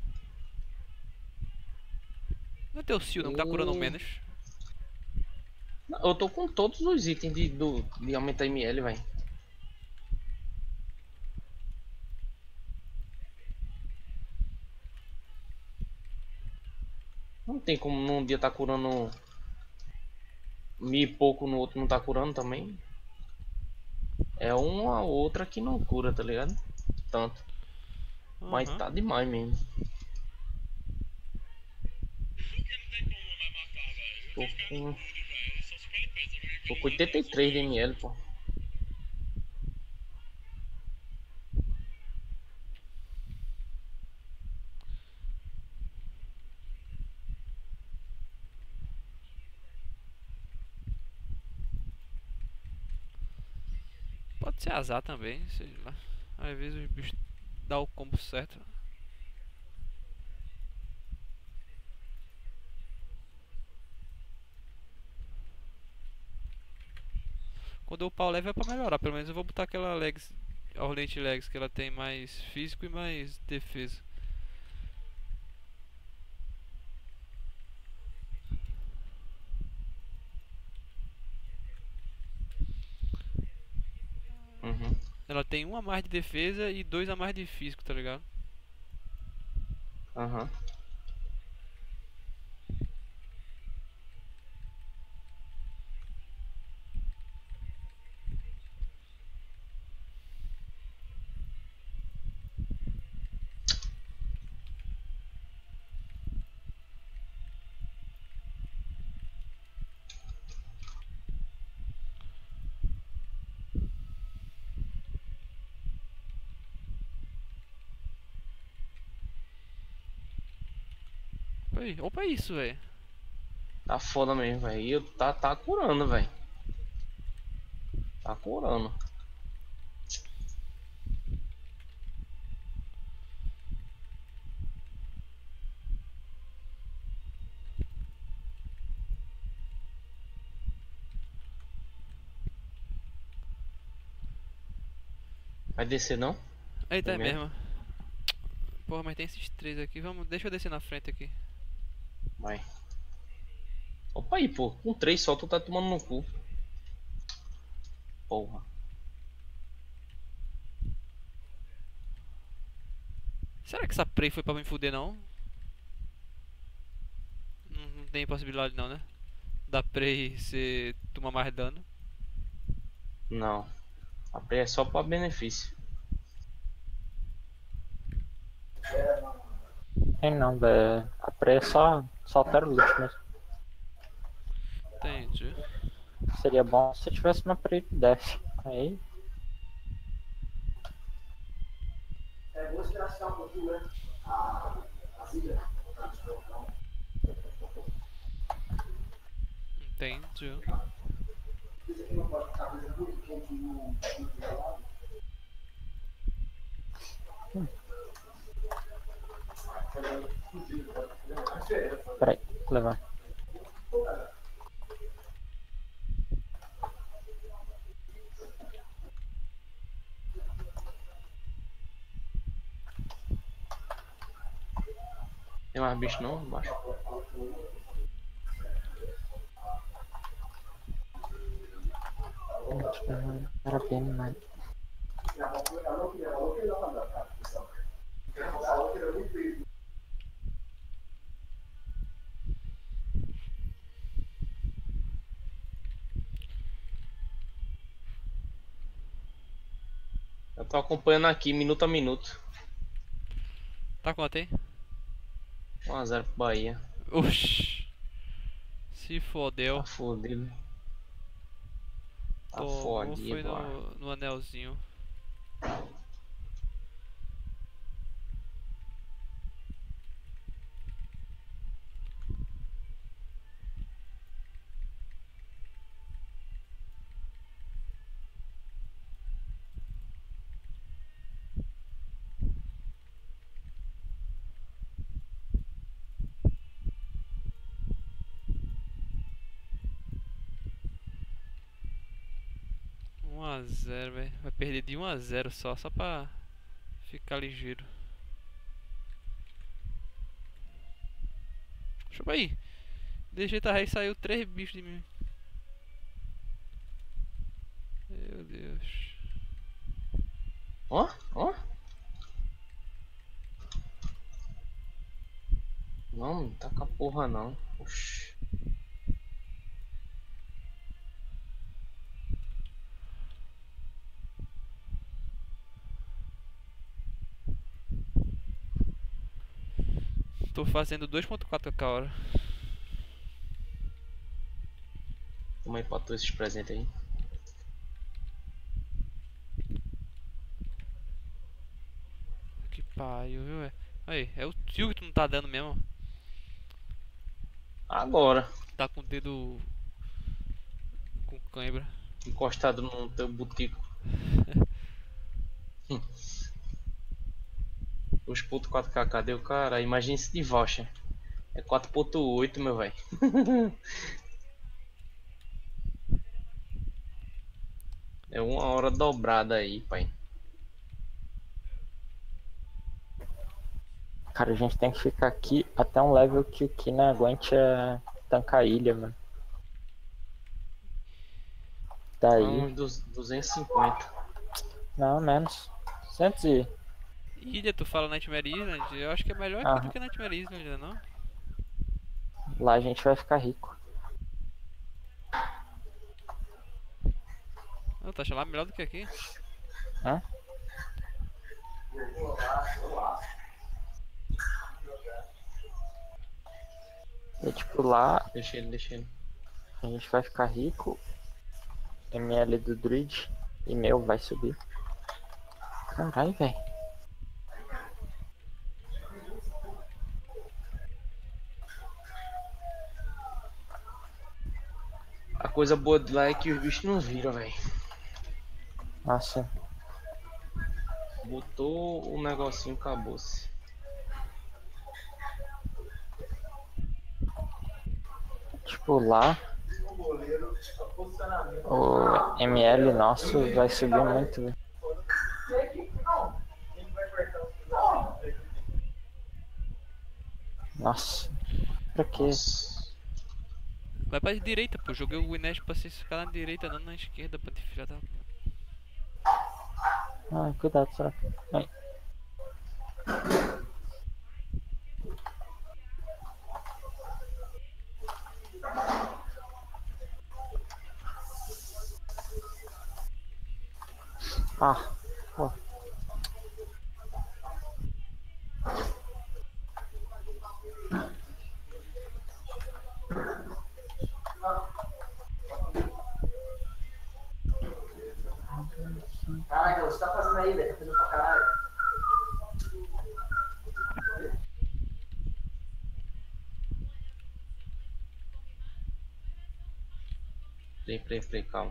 não é teu Sil não que tá curando menos.
Não, eu tô com todos os itens de, do, de aumentar M L, velho. Não tem como num dia tá curando mil e pouco, no outro não tá curando também. É uma ou outra que não cura, tá ligado? Tanto. Mas
Aham.
tá demais mesmo. Tô com. Tô com oitenta e três de M L, pô.
Pode ser azar também, sei lá. Às vezes os bichos dá o combo certo. Quando eu upar o level é pra melhorar, pelo menos eu vou botar aquela legs, a Hornet Legs, que ela tem mais físico e mais defesa.
Uhum.
Ela tem um a mais de defesa e dois a mais de físico, tá ligado?
Aham.
Opa aí, opa isso, velho.
Tá foda mesmo, velho. E eu tá, tá curando, velho. Tá curando. Vai descer não?
Eita, é
É mesmo?
mesmo. Porra, mas tem esses três aqui. Vamos, deixa eu descer na frente aqui.
Vai. Opa aí, pô. Com três só tu tá tomando no cu. Porra.
Será que essa prey foi pra me fuder, não? Não, não tem possibilidade não, né? Da prey você tomar mais dano.
Não. A pré é só pra benefício.
Tem não, velho. A pré é só, só altera o loot mesmo.
Entendi.
Seria bom se tivesse uma pré de def. Aí.
Entendi.
Peraí, vou levar.
Tem mais bicho não? Embaixo.
Era bem, mano.
Eu tô acompanhando aqui, minuto a minuto.
Tá quanto aí?
um a zero pro Bahia.
Oxi. Se fodeu.
Tá fodido. Tá
Tomou, foi
fodido, ó.
no, no anelzinho. um a zero, velho. Vai perder de um a zero só, só pra ficar ligeiro. Chupa aí. De jeito a rei saiu três bichos de mim. Meu Deus.
Ó, ó. Não, não tá com a porra não. Oxi.
Tô fazendo dois ponto quatro k a hora.
Toma aí pra tu esses presentes aí.
Que pariu, viu, velho? Aí, é o tio que tu não tá dando mesmo.
Agora.
Tá com o dedo com cãibra.
Encostado no teu butico. Hum. Os ponto quatro K, cadê o cara? Imagina esse de voucher. É quatro ponto oito, meu velho. É uma hora dobrada aí, pai.
Cara, a gente tem que ficar aqui até um level que o Kina aguente é tancar a ilha, mano. Daí.
Uns dos duzentos e cinquenta.
Não, menos. duzentos e...
Ilha, tu fala Nightmare Island? Eu acho que é melhor aqui
Aham.
do que Nightmare Island, não?
Lá a gente vai ficar rico.
Não, tá achando lá melhor do que aqui?
Hã? E tipo, lá
Deixa ele, deixa ele.
a gente vai ficar rico. M L do Druid e meu vai subir. Caralho, velho.
A coisa boa de lá é que os bichos não viram, velho.
Nossa,
Botou o negocinho, acabou-se.
tipo lá,
O goleiro, o posicionamento.
o M L nosso vai subir muito. velho.
Não. Quem vai cortar o posicionamento?
Nossa, pra quê?
Nossa.
Vai pra direita, pô. Joguei o Winet pra você ficar na direita, não na esquerda, pra te filha da.
Ah, cuidado, só. Ai. Ah, pô.
Caraca, você tá fazendo aí, velho? Tá fazendo pra caralho.
Play, play, play, calma.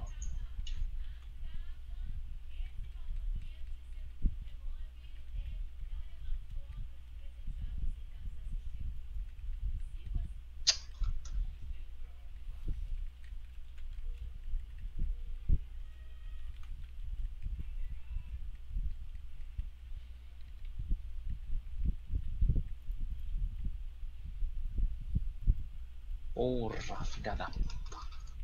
Porra, filha da puta.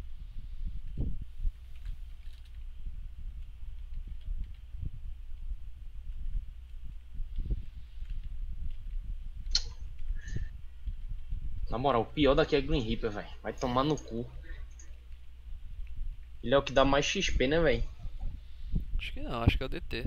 Na moral, o pior daqui é Green Reaper, velho. Vai tomar no cu. Ele é o que dá mais X P, né, velho?
Acho que não, acho que é o D T.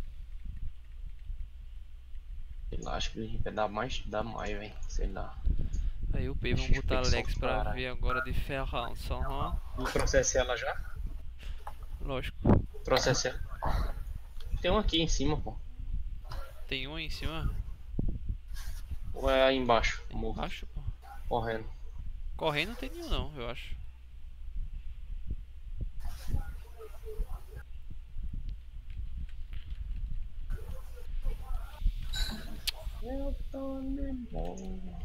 Sei lá, acho que o Green Reaper dá mais, dá mais, velho. Sei lá.
Aí o P, vamos
X P
botar
que só
Alex pra
caralho.
ver agora de ferrança, aham.
Tu trouxesse ela já?
Lógico.
Trouxesse ela. Tem um aqui em cima, pô.
Tem um aí em cima.
Ou é aí embaixo? Morro.
Embaixo, pô.
Correndo.
Correndo não tem nenhum não, eu acho.
Eu tô de boa.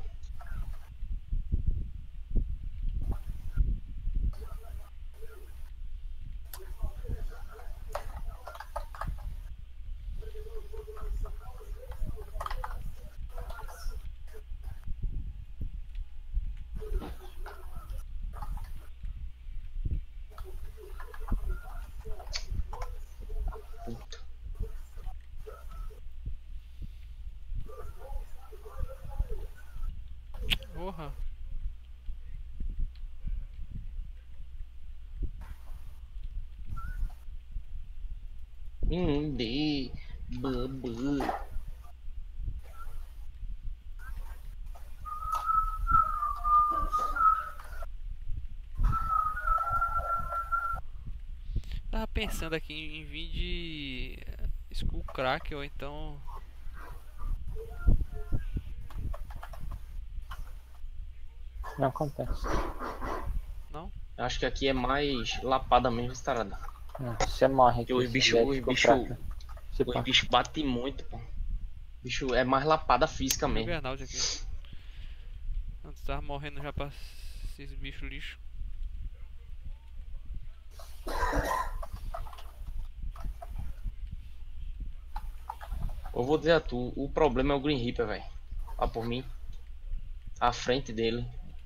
Puta.
Porra.
Hum, de. Bubu.
Tava pensando aqui em, em vir de Skull Crack ou então.
Não acontece.
Não?
Acho que aqui é mais lapada mesmo, estarada.
Não, você morre aqui.
Porque os
se
bichos,
der,
os
tipo,
bichos,
fraca. Se
os
pá.
bichos batem muito, pô. Bicho é mais lapada física mesmo.
Juggernaut aqui. Antes tava morrendo já pra esses bichos lixo.
Eu vou dizer a tu, o problema é o Green Reaper, velho. Lá por mim. À frente dele.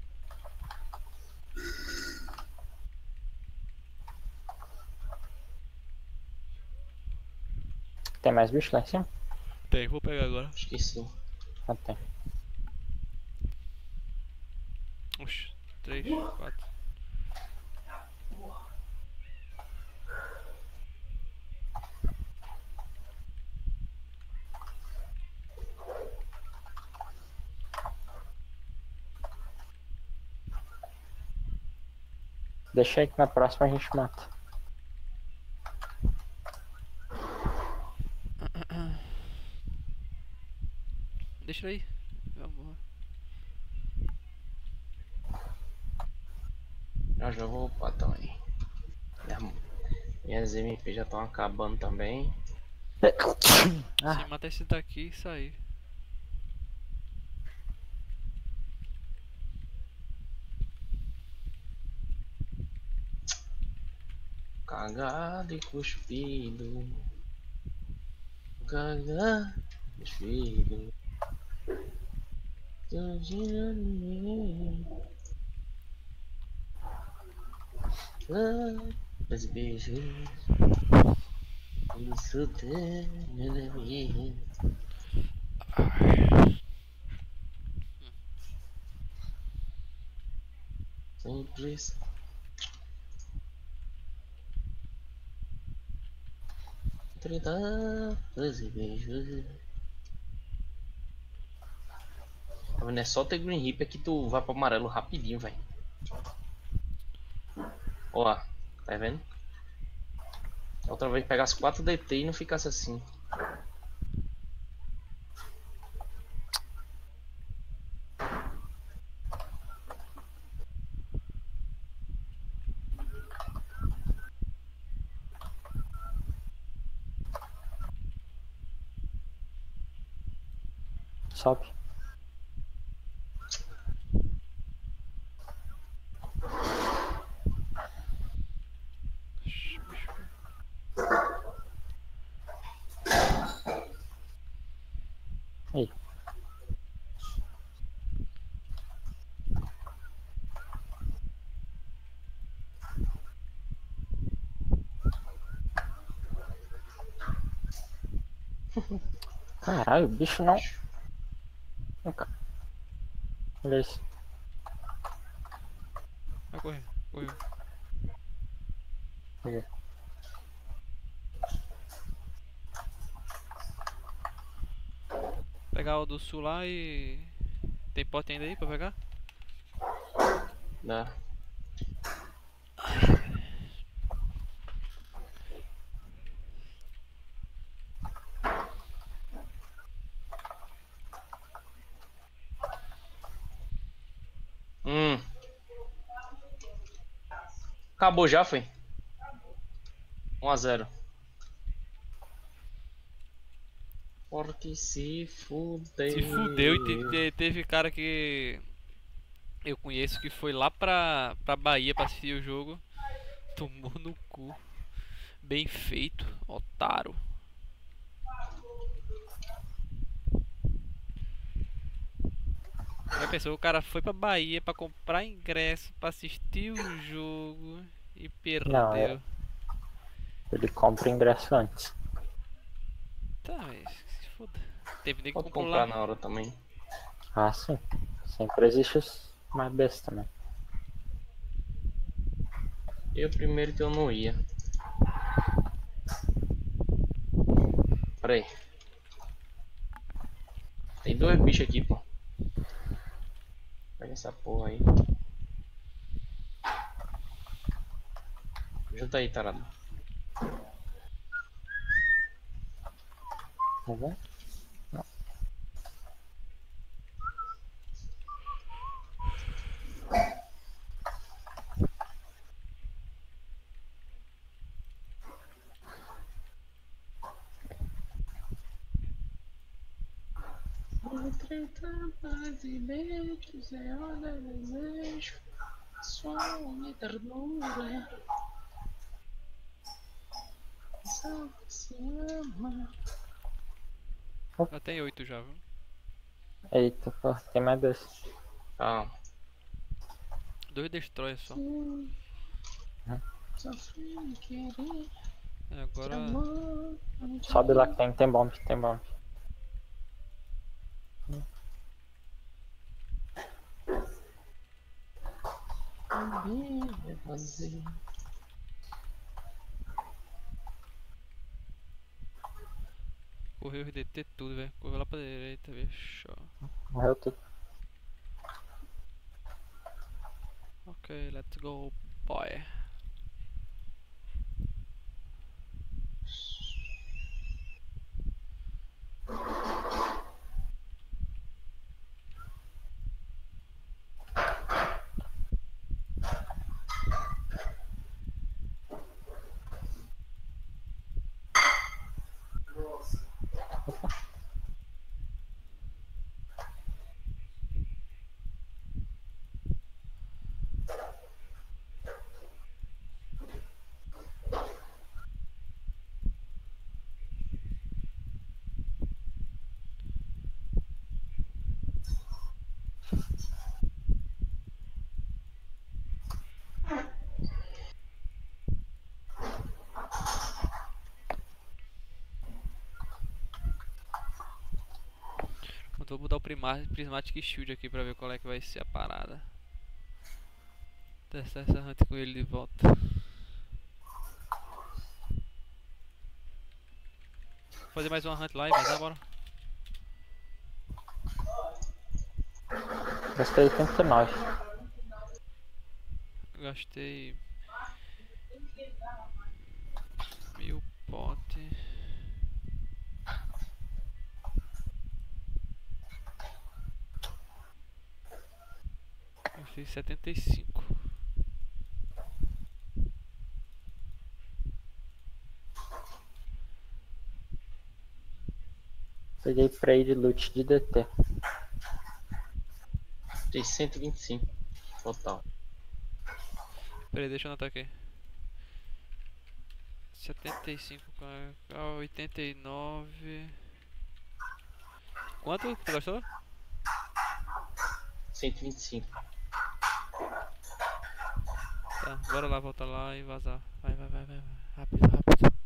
Tem mais bicho lá em cima?
Tem, vou pegar agora.
Esqueci.
Ah, tem.
Oxi, três, quatro.
Deixa aí que na próxima a gente mata.
Deixa aí. Vamos.
Já já vou upar também. Minha- Minhas M P já estão acabando também.
Ah,
Se matar esse daqui e sair.
Cagado e cuspido. Cagado e cuspido. Os beijos. Isso tem. Simples. Tretados e beijos. Tá vendo? É só ter Green Reaper que tu vai pro amarelo rapidinho, velho. Ó, tá vendo? Outra vez pegasse quatro D T e não ficasse assim.
sobe. Aí. Caralho, o bicho não. Vem cá. Olha isso.
Vai correr, correu.
Aqui.
Pegar o do sul lá e. Tem pote ainda aí pra pegar?
Dá. Hum. Acabou já, foi? um a zero. Porque se fudeu.
Se fudeu e te- te- teve cara que eu conheço que foi lá pra, pra Bahia pra assistir o jogo. Tomou no cu. Bem feito, otário. Já pensou, o cara foi pra Bahia pra comprar ingresso pra assistir o jogo e perdeu.
Não, é- Ele compra o ingresso antes.
Tá, mas se foda. Teve nem que
Pode
comprou
comprar
lá.
na hora também.
Ah, sim. Sempre existe os mais besta, né?
Eu primeiro que eu não ia. Pera aí. Tem dois bichos aqui, pô. Pega essa porra aí. Junta aí, tarado.
Tá vendo?
Entre tapas e beijos é hora de desejo. Sua ternura. Só se ama.
Já tem oito já, viu?
Eita, pô, tem mais dois.
Calma.
Dois destrói só.
Sofri de querer.
É, agora.
Amor.
Sobe lá que tem, tem bomb, tem bomb.
É vazio.
Correu o D T tudo, velho. Correu lá pra direita, bicho.
Morreu tudo.
Ok, let's go, boy. vou botar o Prima- Prismatic Shield aqui pra ver qual é que vai ser a parada. Testar essa hunt com ele de volta. Vou fazer mais uma hunt lá e vazar, bora.
Gastei oitenta e nove.
Gastei mil pote. Gastei setenta e cinco.
Peguei spray de loot de D T.
Tem cento e vinte e cinco total.
Peraí, deixa eu anotar aqui. setenta e cinco com oitenta e nove. Quanto que tu gastou?
cento e vinte e cinco.
Tá, bora lá, volta lá e vazar. Vai, vai, vai, vai, vai. Rápido, rápido.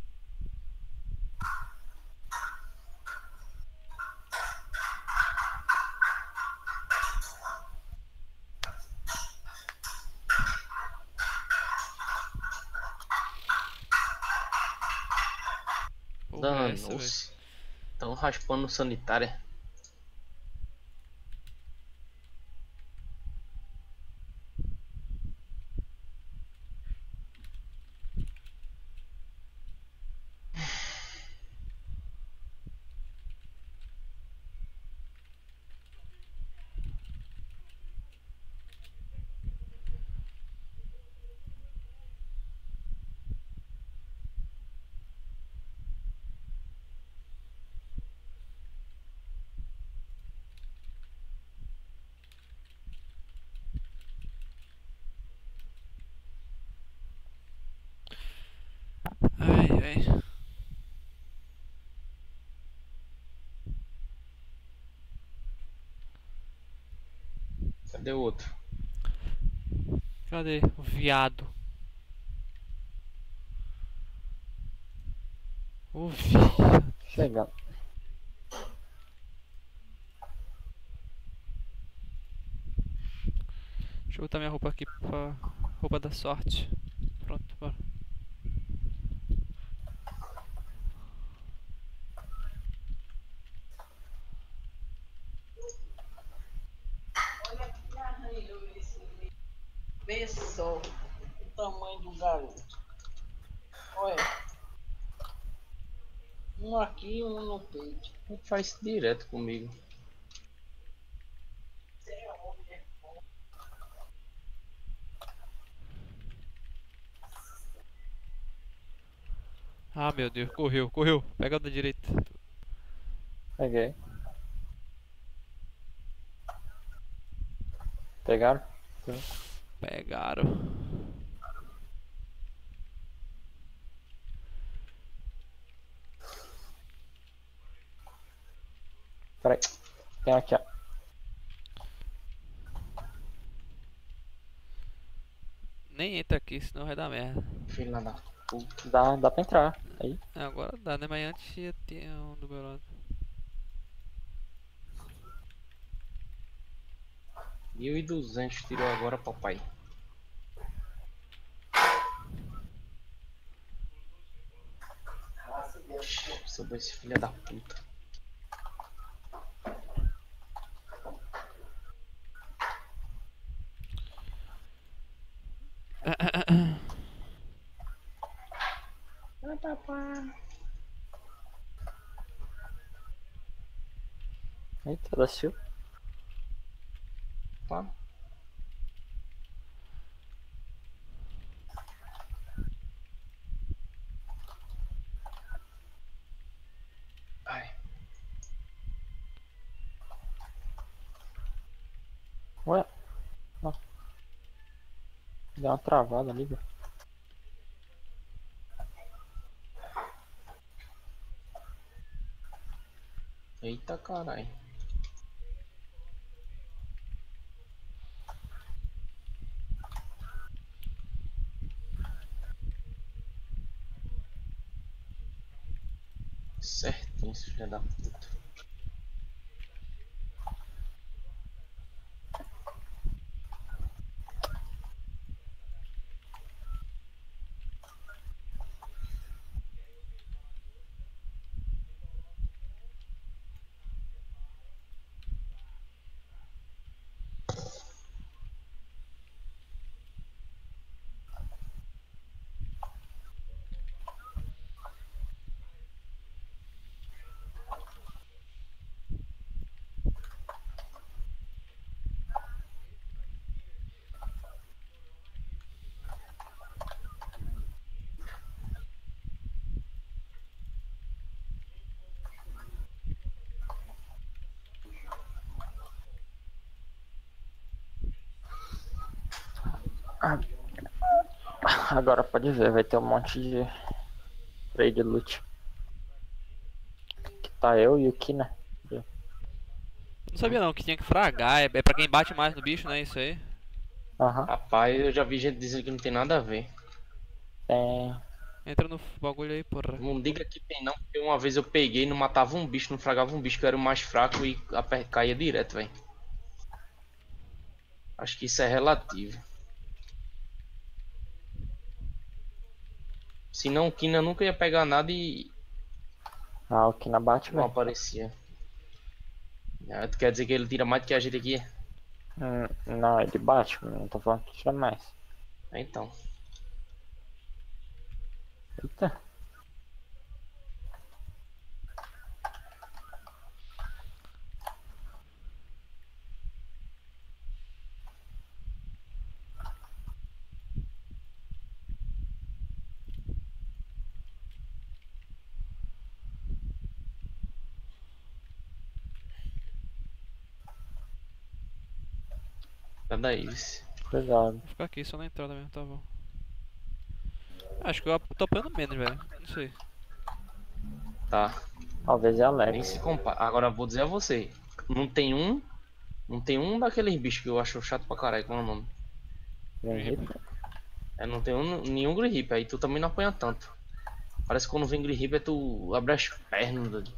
Porra, é essa, velho?
Danos. Estão raspando sanitária.
Ai, ai.
Cadê o outro?
Cadê o viado? O viado.
Chegando.
Deixa eu botar minha roupa aqui pra roupa da sorte. Pronto, bora.
Vê só o tamanho do garoto. Olha. Um aqui e um no peito.
Ele faz isso direto comigo.
Ah, meu Deus, correu, correu. Pega o da direita.
Peguei. Pegaram?
Pegaram.
Peraí. Tem aqui, ó.
Nem entra aqui, senão vai dar merda.
Filha da puta.
Dá, dá pra entrar. Aí.
Agora dá, né? Mas antes ia ter um do meu lado.
mil e duzentos tirou agora, papai. Sobre esse filho da puta. Ah, papai.
Eita, da Sil.
Tá. Ai.
Ué? Não. Deu uma travada ali, velho.
Eita caralho. Certinho, esse filho da puta.
Agora pode ver, vai ter um monte de trade loot. Que tá eu e o Kina.
Não sabia não que tinha que fragar. É, é pra quem bate mais no bicho, né? Isso aí.
Aham.
Rapaz, eu já vi gente dizendo que não tem nada a ver.
Tem.
Entra no bagulho aí, porra.
Não diga que tem não, porque uma vez eu peguei, não matava um bicho, não fragava um bicho, que eu era o mais fraco e aper- caía direto, velho. Acho que isso é relativo. Senão o Kina nunca ia pegar nada e
Ah, o Kina bate,
não
velho.
aparecia. Ah, tu quer dizer que ele tira mais do que a gente aqui?
Hum, não, ele bate, não tô falando que tira mais.
Ah, então.
Eita.
Cadê isso?
Cuidado.
Vou ficar aqui só na entrada mesmo, tá bom. Acho que eu tô apanhando menos, velho. Não sei.
Tá.
Talvez é
Nem
Alex.
se compara. Agora eu vou dizer a você. Não tem um. Não tem um daqueles bichos que eu acho chato pra caralho. Qual é o nome? É, não tem um, nenhum grip. Aí tu também não apanha tanto. Parece que quando vem grip é tu abre as pernas. doido.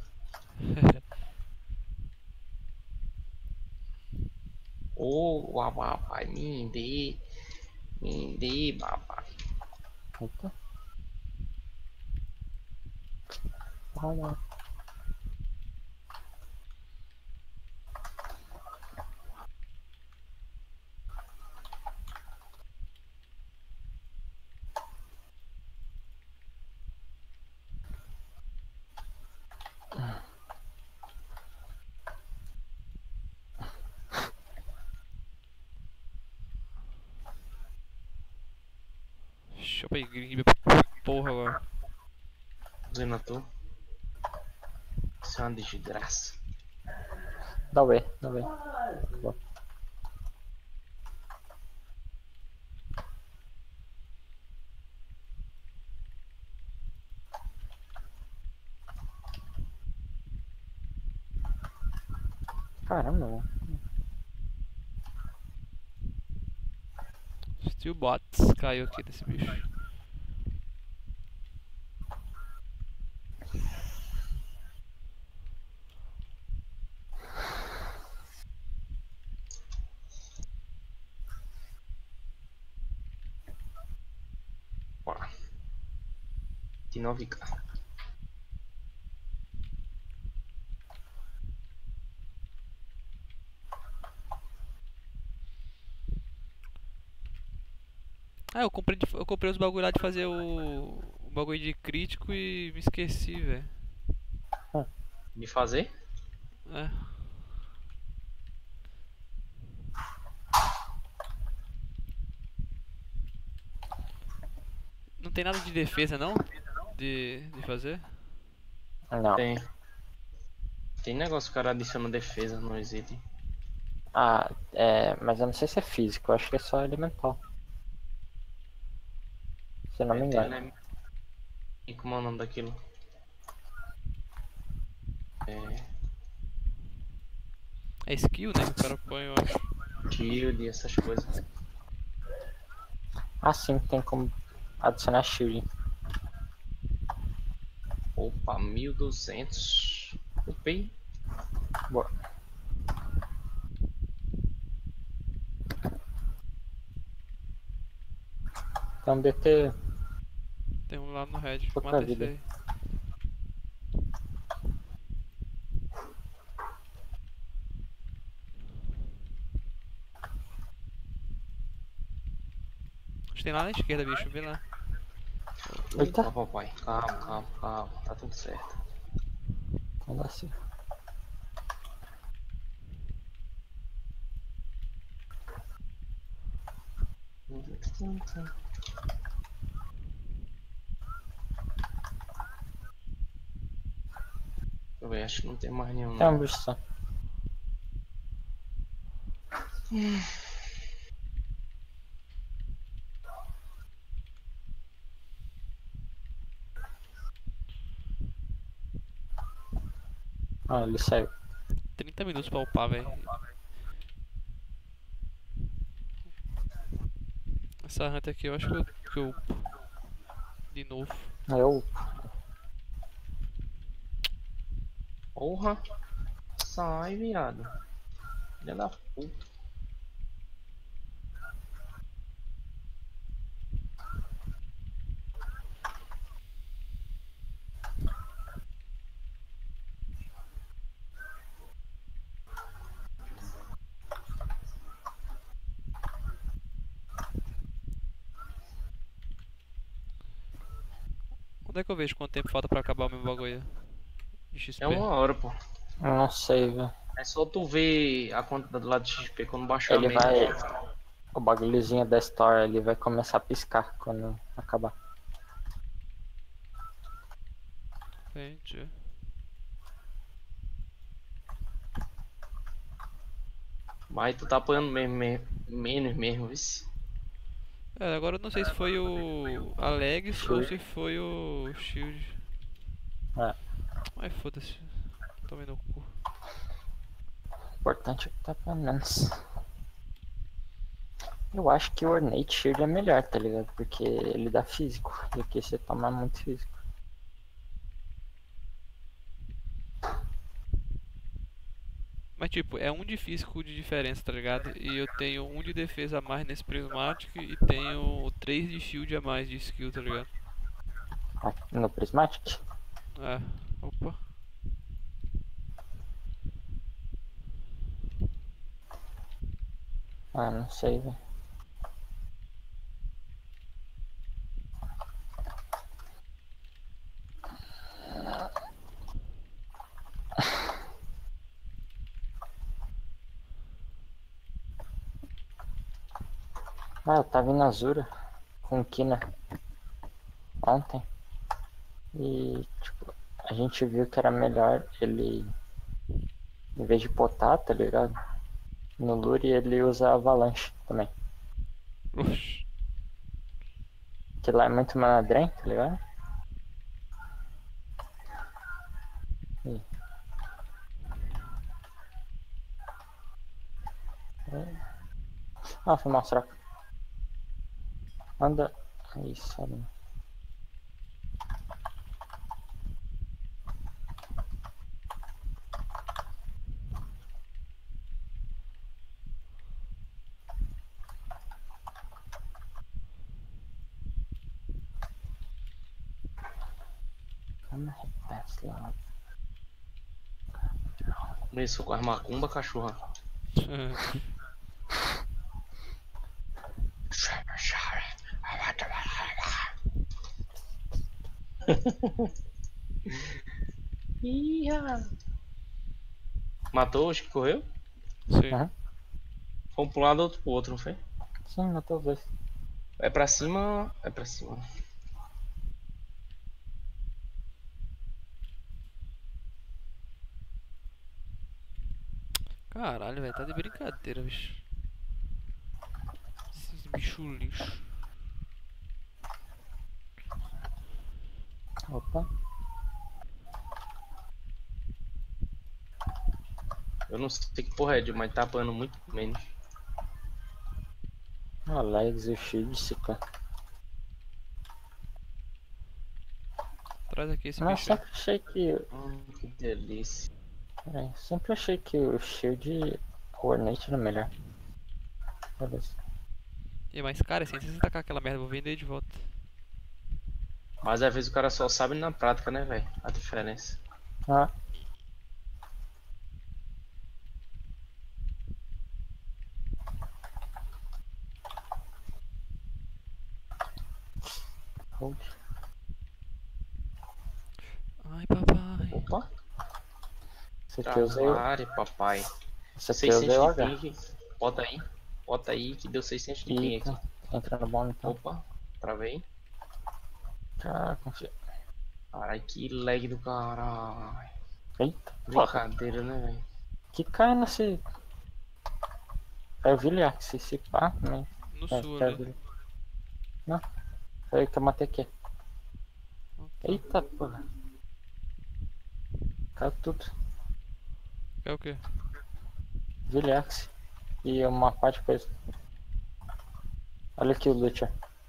Ô, oh, papai, me dê. Me dê, papai.
Eita. Calma.
Deixa eu pegar grimbe porra agora.
Dizendo a tu. Isso é uma desgraça.
Dá o E, dá o E. Boa. Caramba, mano.
Steel Bots caiu aqui desse bicho.
Bora. De nove K.
Ah, eu comprei, de- eu comprei os bagulho lá de fazer o, o bagulho de crítico e me esqueci, velho.
De fazer?
É. Não tem nada de defesa não? De, de fazer?
Não.
Tem. Tem negócio que o cara adiciona defesa no itens.
Ah, é. Mas eu não sei se é físico, eu acho que é só elemental. Se eu não me
É, tem,
engano.
né? E como é o nome daquilo? É.
É skill, né? Que o cara põe, eu acho.
Shield e essas coisas.
Ah, sim, tem como adicionar shield.
Opa, mil e duzentos. Upei.
Boa. Tem um D T.
Tem um lá no red.
Outra
Mata esse
vida.
aí. Acho que tem lá na esquerda, bicho. Vê lá.
Eita.
Calma, papai. Calma, calma, calma. Tá tudo certo.
Não dá assim.
Eu ver, acho que não tem mais nenhum.
Tem um
Não.
bicho só. Ah, ele saiu.
trinta minutos pra upar, velho. Essa hunter aqui eu acho que eu, que eu upo. De novo.
Eu.
Porra. Sai, viado. Filha da puta.
Onde é que eu vejo quanto tempo falta pra acabar o meu bagulho de X P?
É uma hora, pô.
Eu não sei, velho.
É só tu ver a conta do lado de X P quando baixar
Ele
mesmo.
vai. O bagulhozinho da Store ele vai começar a piscar quando acabar.
Entendi.
Mas tu tá apanhando mesmo, mesmo, menos mesmo, vice.
É, agora eu não sei se foi o Alex ou se foi o Shield.
É.
Mas foda-se. Tomei no cu.
O importante é que tá pelo menos. Eu acho que o Ornate Shield é melhor, tá ligado? Porque ele dá físico. E aqui você toma muito físico.
Mas tipo, é um de físico de diferença, tá ligado? E eu tenho um de defesa a mais nesse Prismatic e tenho três de shield a mais de skill, tá ligado?
Aqui no Prismatic?
É, opa.
Ah, não sei, velho. Ah, eu tava em Azura com o Kina ontem. E, tipo, a gente viu que era melhor ele, em vez de potar, tá ligado? No Lure ele usa Avalanche também.
Oxi.
Que lá é muito mana drain, tá ligado? E... Ah, foi mal, troca. Anda. Isso, ali. Como repete lá?
Começou com as macumba, cachorra. Ia. Matou os que correu?
Sim.
Uhum.
Fomos pra um lado, outro pro outro, não foi?
Sim, matou os dois.
É pra cima, é pra cima.
Caralho, velho, tá de brincadeira, bicho. Esses bichos lixo.
Opa.
Eu não sei que porra é, Dio, mas tá apanhando muito menos.
Ah, Legs e o Shield se pá.
Traz aqui esse
Mas eu
bicho.
sempre achei que.
Hum, que delícia.
É, sempre achei que o Shield. O Ornate era melhor. Beleza.
E mas cara, sem você tacar aquela merda, eu vou vender de volta.
Mas às vezes o cara só sabe na prática, né, velho? A diferença.
Ah. Hold.
Ai, papai.
Opa.
Esse aqui eu usei o.
Trabalhe, papai.
Esse aqui eu usei o
seiscentos de
H.
ping. Bota aí. Bota aí que deu seiscentos de ping
Eita.
aqui.
Entra no bom então.
Opa. Travei.
Cara, confia.
Ai, que lag do caralho.
Eita, porra.
Brincadeira, né, velho?
Que cai nesse. É o Vilhax, se se pá, né?
No
É,
sul
tá
ali.
ali. Não. Foi o que eu matei aqui. Eita porra. Caiu tudo.
É o quê?
Vilhax. E uma parte de coisa. Olha aqui o loot, ó.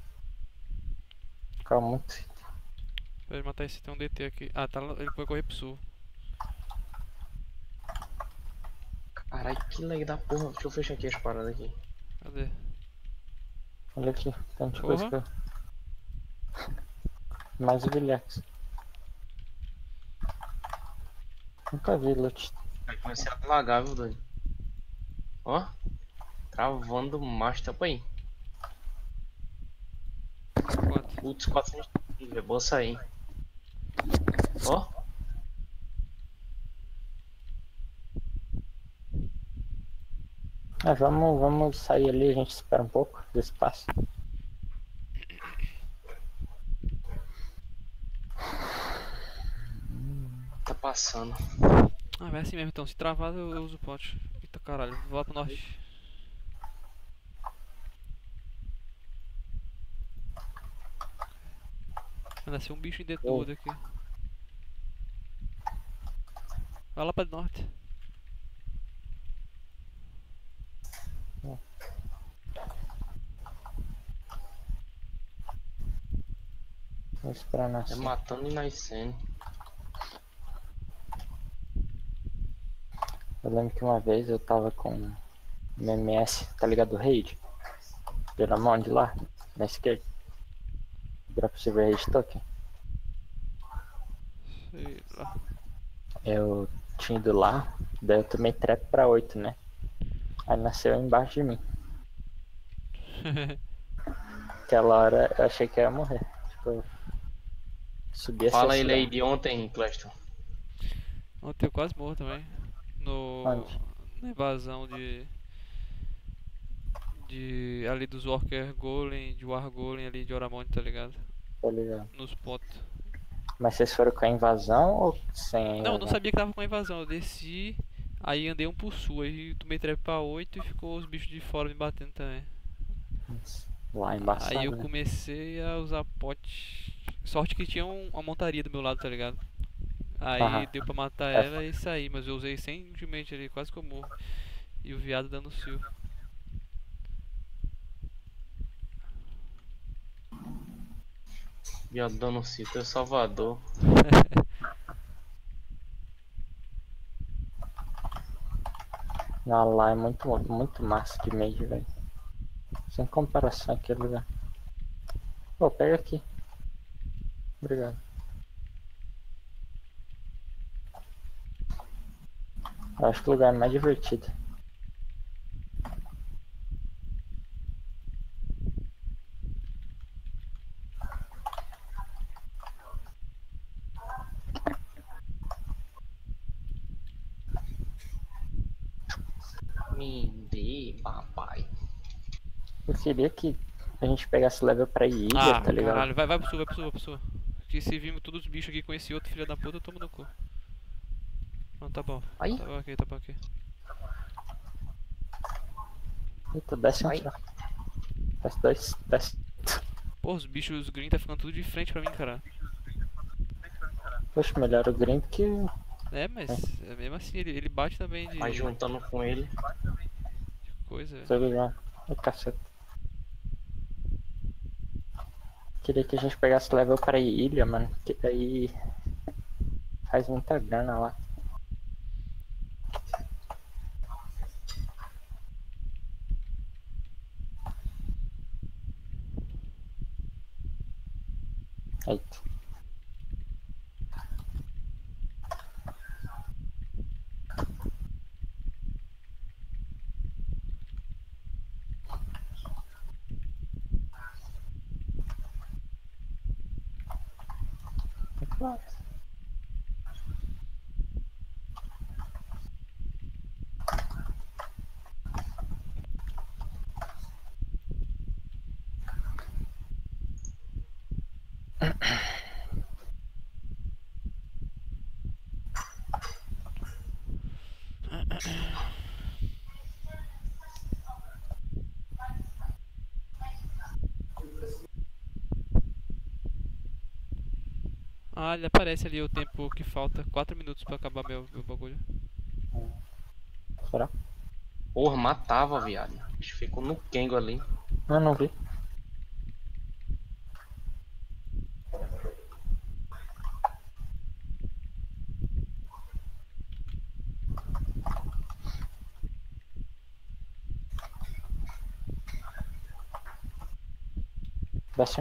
Calma muito.
Pra ele matar esse, tem um D T aqui. Ah, tá, lá- ele foi correr pro sul.
Caralho, que lag da porra. Deixa eu fechar aqui as paradas aqui.
Cadê?
Olha aqui, tanto de
Porra.
coisa que eu... Mais o Vilhax. Nunca vi loot.
Vai começar a lagar, viu, doido? Ó. Travando o master pra aí.
Quanto?
Putz, quatrocentos é bom sair. Ó.
Ah, vamos, vamos sair ali, a gente espera um pouco do espaço.
Tá passando.
Ah, vai assim mesmo então. Se travado eu, eu uso o pote. Eita caralho, vou lá pro norte. Vai nascer um bicho dentro do
Oh.
outro aqui. Vai lá pra norte.
Vamos esperar
É
nascer.
matando e nascendo.
Eu lembro que uma vez eu tava com o M S, tá ligado? O Raid. Pela mão de lá, na esquerda. Drop Silver Raid Token.
Sei lá.
Eu tinha ido lá, daí eu tomei trap pra oito, né? Aí nasceu embaixo de mim. Aquela hora eu achei que eu ia morrer. Tipo, eu subi essa
Fala ele
cidade.
aí de ontem, Cleston.
Ontem eu quase morro também. No.
Onde?
Na invasão de. De. Ali dos Worker Golem, de War Golem ali de Oramonte, tá ligado?
Tá ligado?
Nos pontos.
Mas vocês foram com a invasão ou sem a
Não,
invasão?
não sabia que tava com a invasão. Eu desci, aí andei um por sul, aí tomei trap pra oito e ficou os bichos de fora me batendo também.
Lá embaixo.
Aí eu
né?
comecei a usar pote. Sorte que tinha um- uma montaria do meu lado, tá ligado? Aí
Aham.
deu pra matar
É.
ela e sair, mas eu usei simplesmente ali, quase que eu morro. E o viado dando cio.
Viado dando sítio é Salvador.
Não, lá é muito, muito massa de mage, velho. Sem comparação aquele lugar. Pô, pega aqui. Obrigado. Eu acho que o lugar é mais divertido.
Me dê, papai.
Eu queria que a gente pegasse level pra ilha,
Ah,
tá ligado?
caralho, vai, vai pro sul, vai pro sul, vai pro sul. Que se vimos todos os bichos aqui com esse outro filho da puta, eu tomo no cu. Não, tá bom.
Aí?
Tá bom aqui, tá bom aqui.
Eita, desce um
Ai.
tiro. Desce dois, desce.
Pô, os bichos green tá ficando tudo de frente pra mim, cara.
Poxa, melhor o green que.
É, mas é mesmo assim, ele, ele bate também de
Vai juntando com ele.
coisa. velho.
Tô ligado. Ai, caceta. Queria que a gente pegasse level pra ilha, mano. Que daí faz muita grana lá. Eita.
Ah, ele aparece ali o tempo que falta. quatro minutos pra acabar meu, meu bagulho.
Será?
Porra, matava, viado. Acho que ficou no Kengo ali.
Eu não vi. Desce.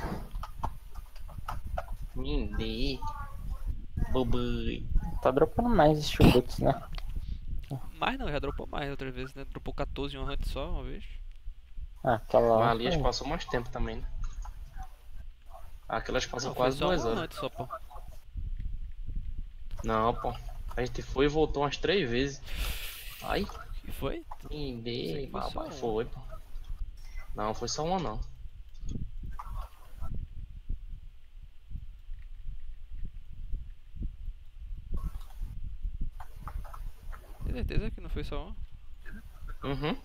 Mindê. Bobui.
Tá dropando mais steel boots, né?
Mas não, já dropou mais outra vez, né? Dropou quatorze em uma hunt só uma vez.
Ah, aquela
Mas
lá.
ali acho que
foi-
passou mais tempo também, né? Aquelas passou
Não,
quase
foi só
duas
uma
horas.
hunt só, pô.
Não, pô. A gente foi e voltou umas três vezes. Ai,
E foi?
Mindê.
Pensei que fosse só
Babai.
uma.
Foi, pô. Não, foi só uma não.
Tem certeza que não foi só uma?
Uhum.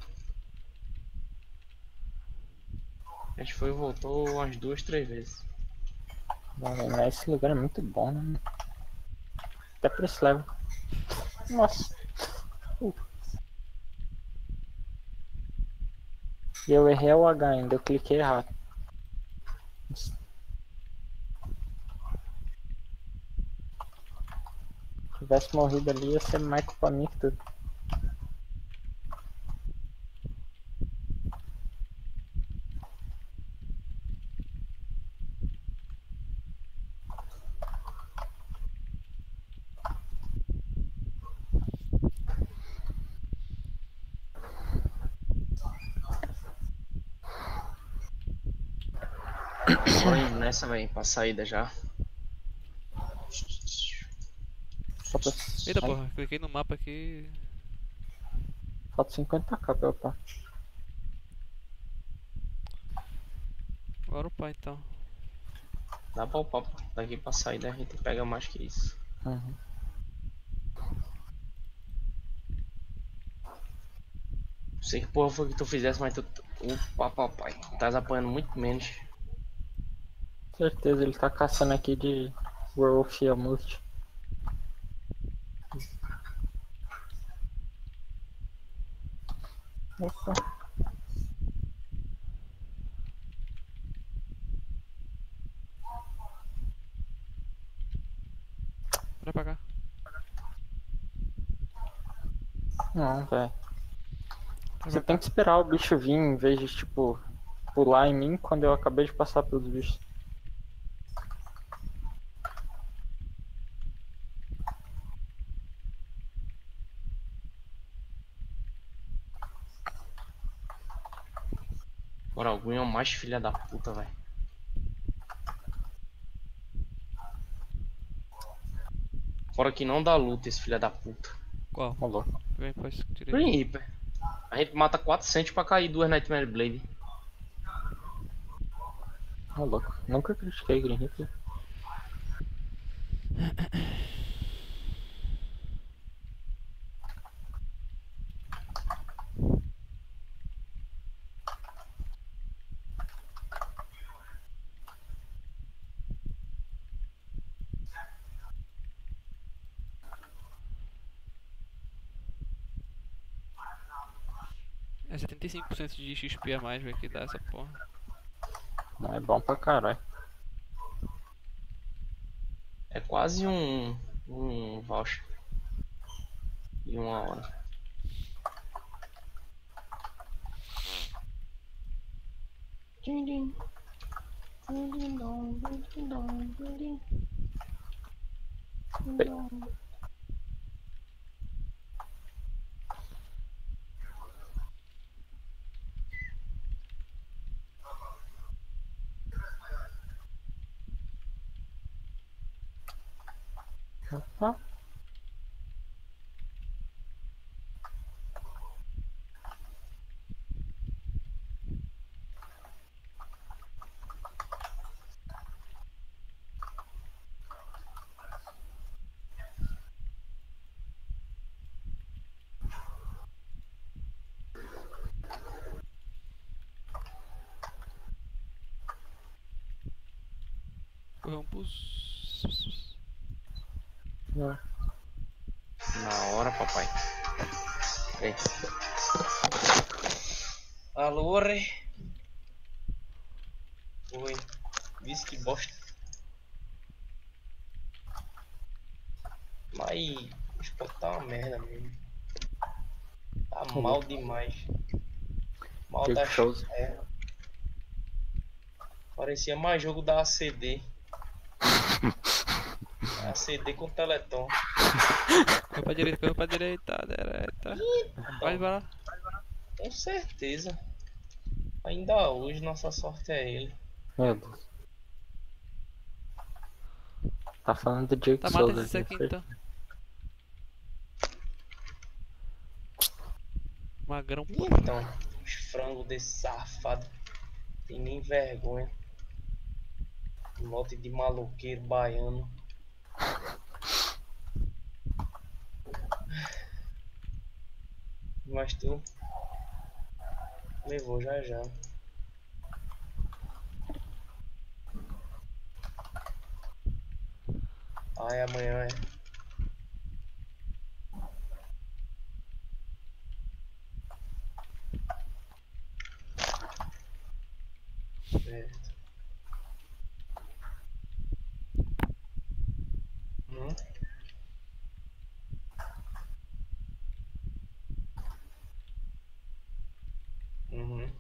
A gente foi e voltou umas duas, três vezes.
Mas esse lugar é muito bom, né? Até por esse level. Nossa. Uh. E eu errei o H ainda, eu cliquei errado. Se tivesse morrido ali ia ser mais culpa minha que tudo.
Bora indo nessa, velho, pra saída já.
Só pra...
Eita
Ai,
porra, cliquei no mapa aqui.
falta cinquenta k pra eu upar.
Bora upar então.
Dá pra upar daqui pra saída, a gente pega mais que isso.
Uhum.
Não sei que porra foi que tu fizesse, mas tu. Opa, papai. Tá apanhando muito menos.
Certeza, ele tá caçando aqui de Wolf Multi. Opa.
Bora pra cá.
Não, velho.
Bora
Você
pra
tem
cá.
que esperar o bicho vir em vez de, tipo, pular em mim quando eu acabei de passar pelos bichos.
Bora, algum é o mais filha da puta, velho. Fora que não dá luta esse filha da puta.
Qual?
Ô, louco.
Vem, pode tirar
Green
aí.
Reaper. A gente mata quatrocentos pra cair duas Nightmare Blade.
Ô, louco. Nunca critiquei Green Reaper.
É setenta e cinco por cento de X P a mais, vai que dá essa porra.
Não é bom pra caralho.
É quase um. um voucher. De uma hora. Din, din. Din, din, dong, din, din, dong, din, din. Din, dong.
Opa.
Vamos.
Não.
Na hora, papai. Vem. Alô, Rê? Oi. Vixe, que bosta. Mas o spot tá uma merda mesmo. Tá mal demais. Mal
Digo
da
shows.
é. Parecia mais jogo da A C D. A C D com Teleton.
Corre pra direita, corre pra direita, direita. Vai, vai lá.
Com certeza. Ainda hoje nossa sorte é ele.
Meu Deus. Tá falando do Diego
Tá, mata
Souza.
esse aqui
né?
então. Magrão, pô.
Então, os frangos desse safado. Tem nem vergonha. Um lote de maloqueiro baiano. Mas tu levou já já. Ai, amanhã é. Certo. Hum? Uhum.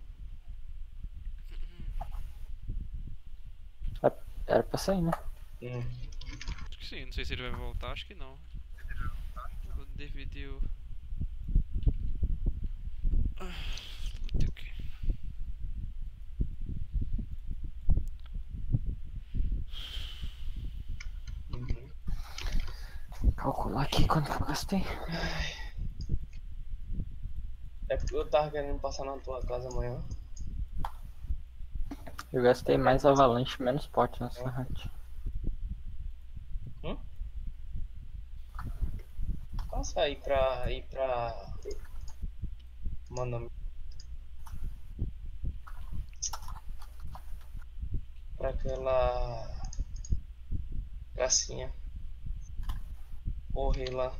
Era pra sair, né?
Hum.
Acho que sim, não sei se ele vai voltar, acho que não. Vou dividir o. Ah, tem o quê?
Uhum.
Calcular aqui quanto que eu gastei.
É porque eu tava querendo passar na tua casa amanhã.
Eu gastei mais avalanche, menos pote nessa hunt.
Hum? Passa aí pra ir pra. Mano. Pra aquela. Pracinha. Morrer lá.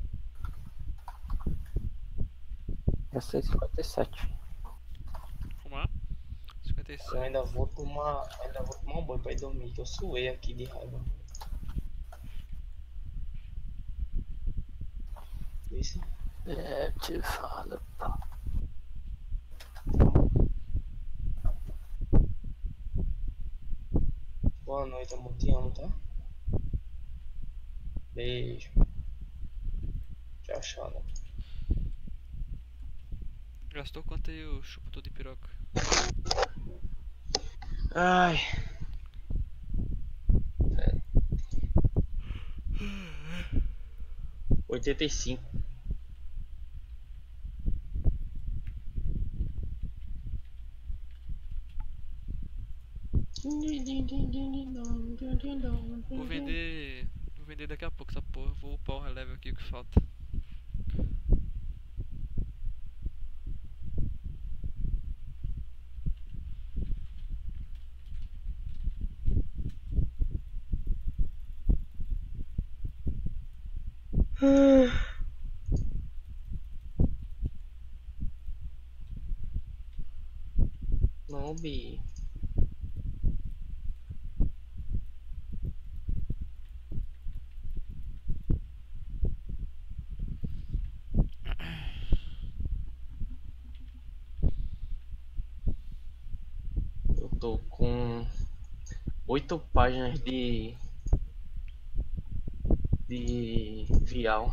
Gastei cinquenta e sete.
Fumar? cinquenta e
Eu
sete.
ainda vou tomar. Ainda vou tomar um banho pra ir dormir, que eu suei aqui de raiva. Isso.
É, te fala.
Boa noite, amor. Te amo, tá? Beijo. Tchau, tchau.
Gastou quanto aí o chupador de piroca?
Ai. oitenta e cinco.
Vou vender. Vou vender daqui a pouco essa porra. Vou upar o relevel aqui, o que falta.
Não, Bi. Eu tô com oito páginas de de vial.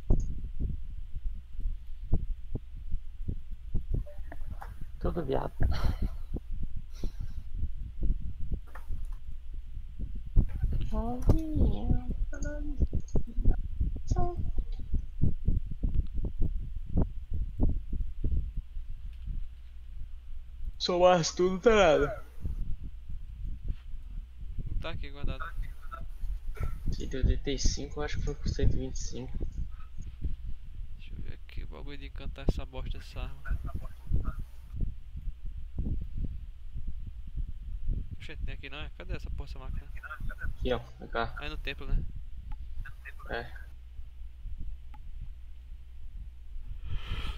Tudo viado.
Somasse tudo, não tá nada.
Não tá aqui guardado.
cento e oitenta e cinco, eu acho que foi por cento e vinte e cinco.
Deixa eu ver aqui o bagulho de encantar essa bosta dessa arma. Oxente, tem aqui não é? Cadê essa porra, essa máquina?
Aqui, ó. Vem cá.
Aí no templo, né?
É.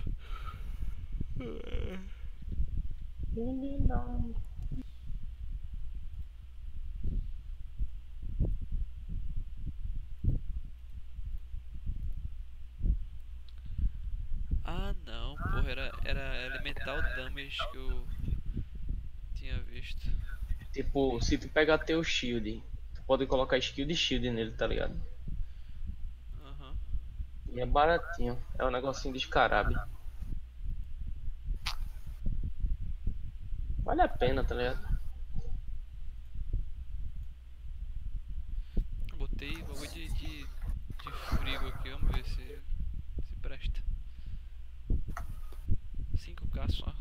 Ah não, porra, era, era Elemental Damage que eu tinha visto.
Tipo, se tu pegar teu shield, tu pode colocar skill de shield nele, tá ligado?
Aham.
E é baratinho, é um negocinho descarado. Vale a pena, tá ligado?
Botei bagulho de, de, de frigo aqui, vamos ver se, se presta. cinco K só.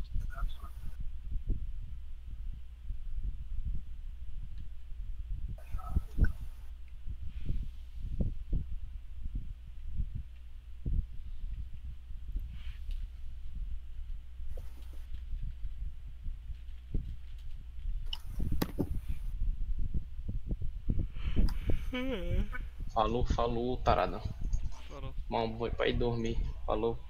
Falou, falou, tarada.
Falou.
Mano, vou pra ir dormir. Falou.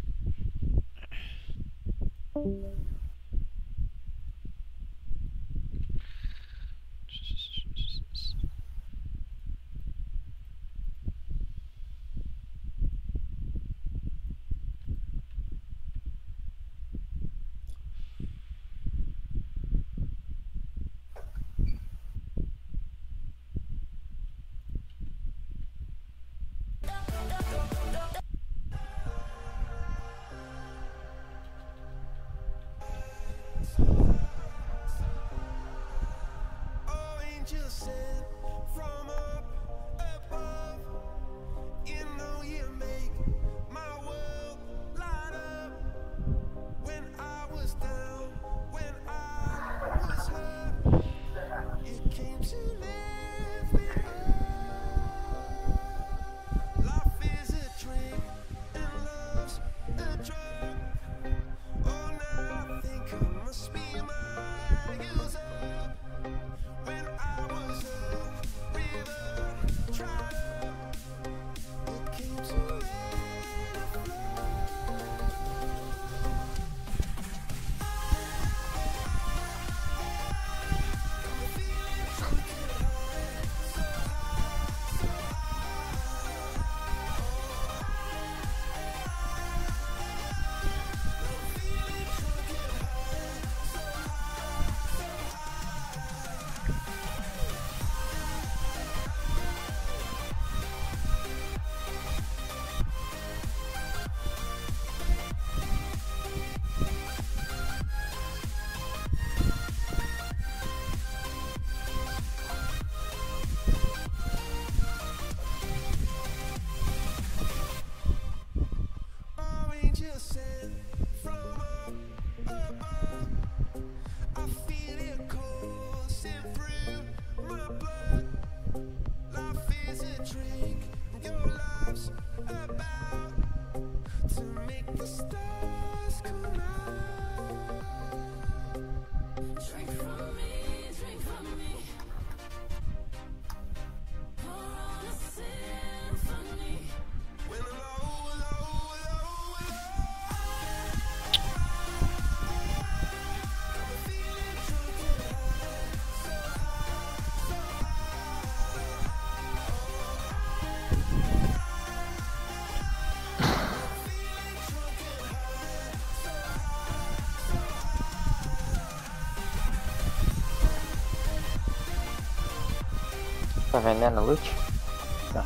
Tá vendendo loot? Não.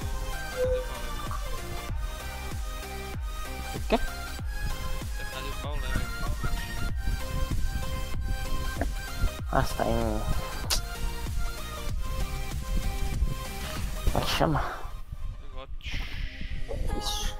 O quê?
Terminar de pau, né?
Ah, você tá em... Como é que chama? Isso.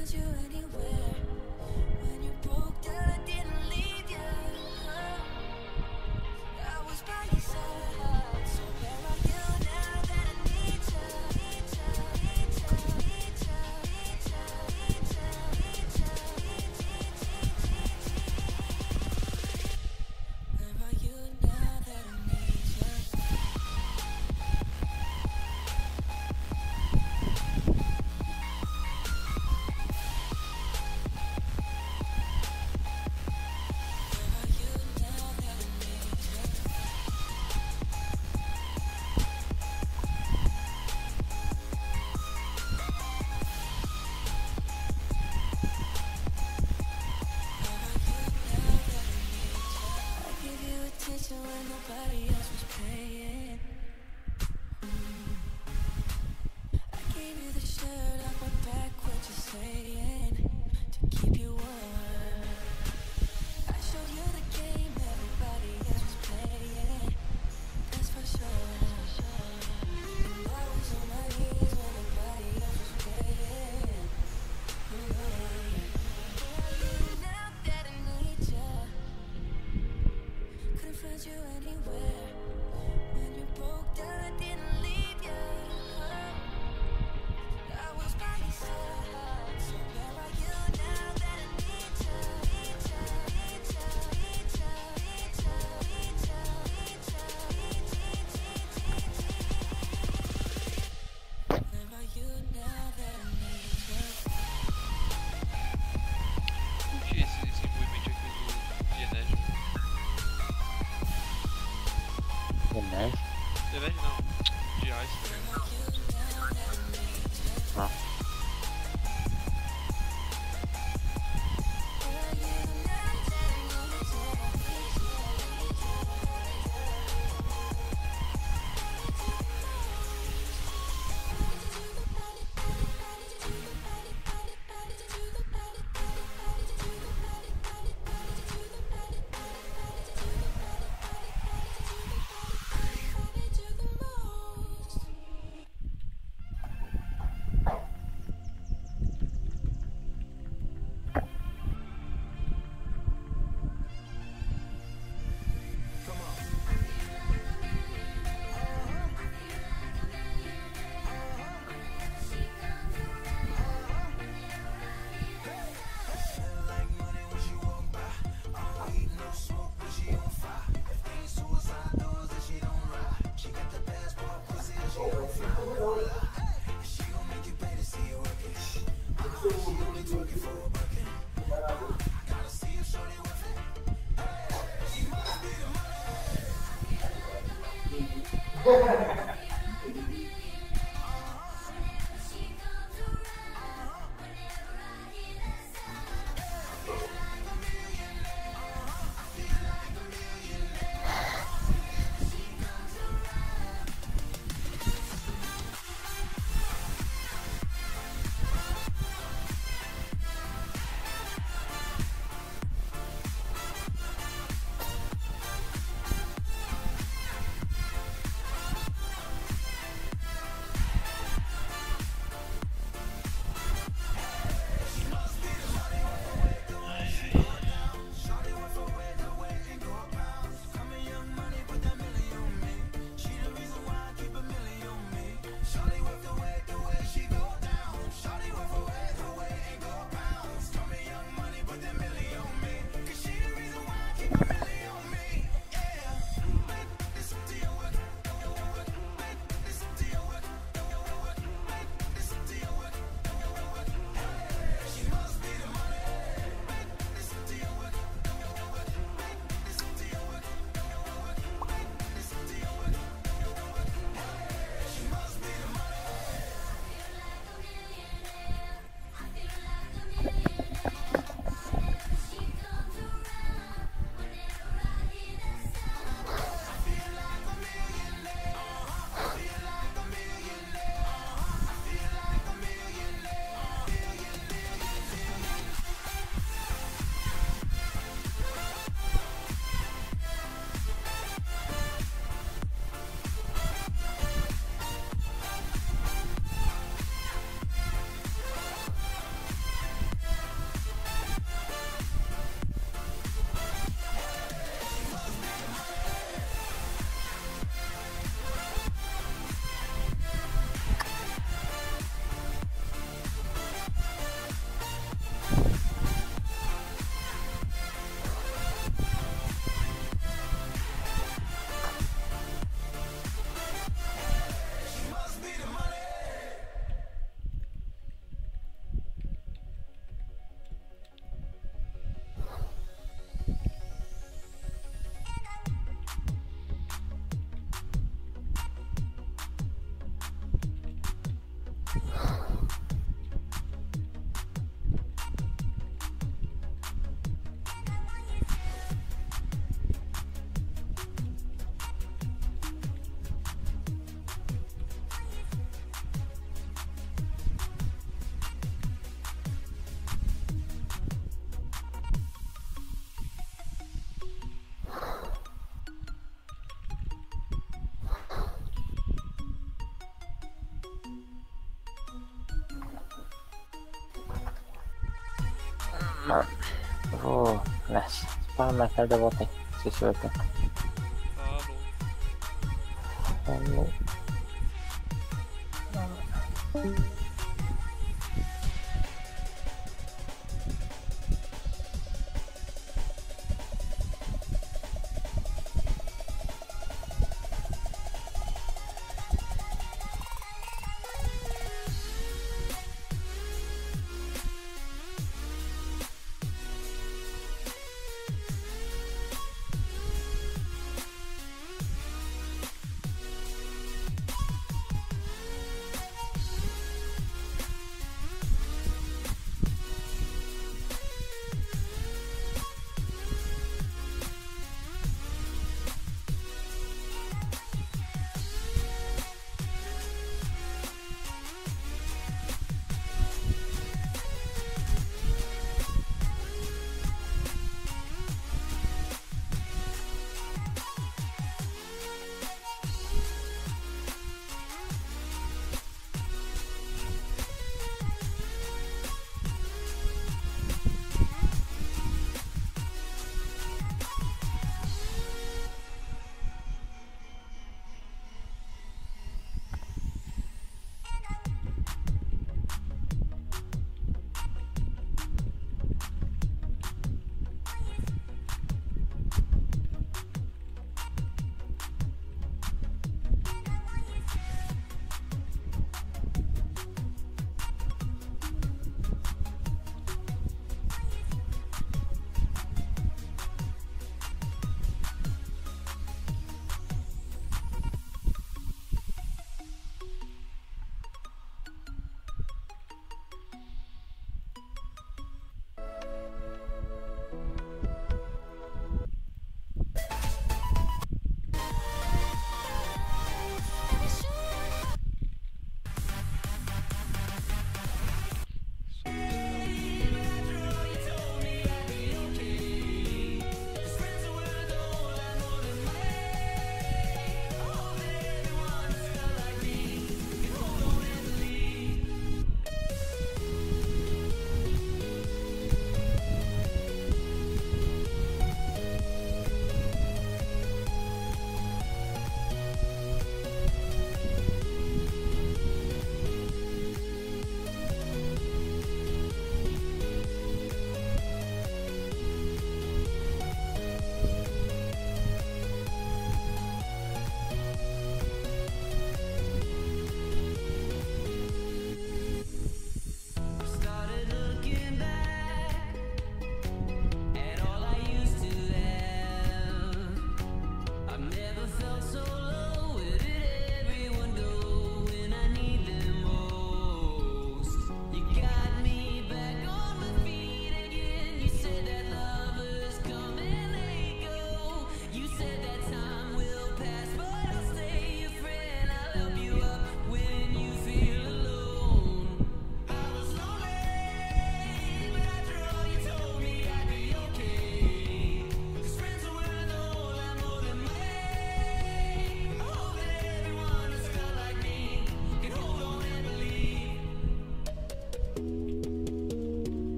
find you anywhere. When you broke down, I didn't leave you. I was by your side. So where are you now that I need you? Need you, need you, need you, need you, need you, need you, need you, need you. Where are you now that I need you? When nobody else was paying, I gave you the shirt off my back, what you saying, to keep you warm. I showed you the game everybody else was playing, that's for sure. And I was on my knees when nobody else was playing. Now that I need you, couldn't find you anywhere. When you broke down, I didn't leave you. I was by your side. So where are you now that I need you? Need you, need you, need you, need you, need you, need you, need you, need you. Where are you now that I need you?
Curti esse, esse movimento aqui do Genésio.
Genésio?
Genésio não, de Ice também.
Ah. Mano, eu vou nessa. Pá, mais tarde eu volto aí. Não sei se vai ter.
Falou.
Falou.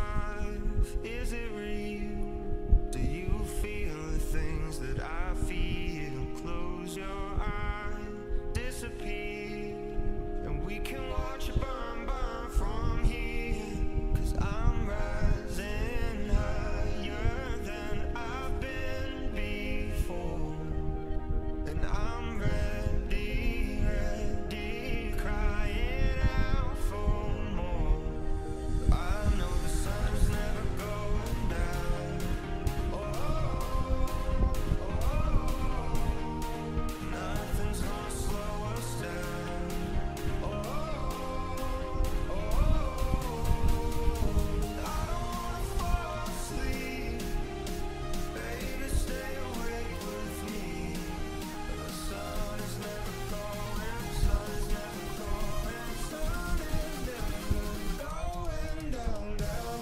alive? Is it real? Do you feel the things that I feel? Close your eyes, disappear, and we can watch it burn, burn from here. Cause I'm rising higher than I've been before, and I'm ready, ready, crying out for more. I know the sun's never going down. Oh, oh, oh, nothing's gonna slow us down. Oh, oh, I don't wanna fall asleep. Baby, stay awake with me. The sun is never going, sun is never going, sun is never going down, down, down.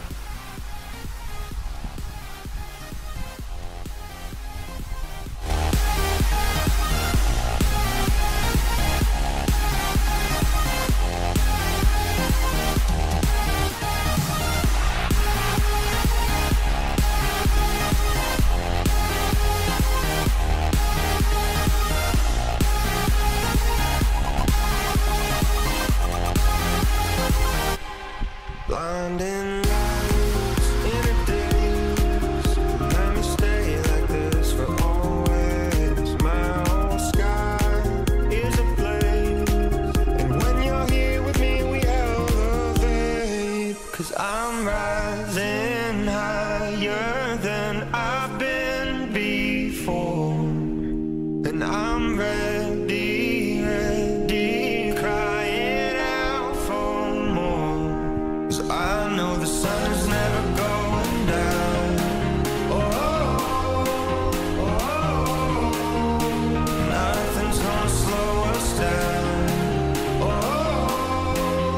Blinding lights in a daze. Let me stay like this for always. My whole sky is a blaze, and when you're here with me we elevate. Cause I'm rising higher than I've been before, and I'm ready, ready, crying out for more. Cause I know the sun's never going down. Oh, oh, oh, nothing's gonna slow us down. Oh,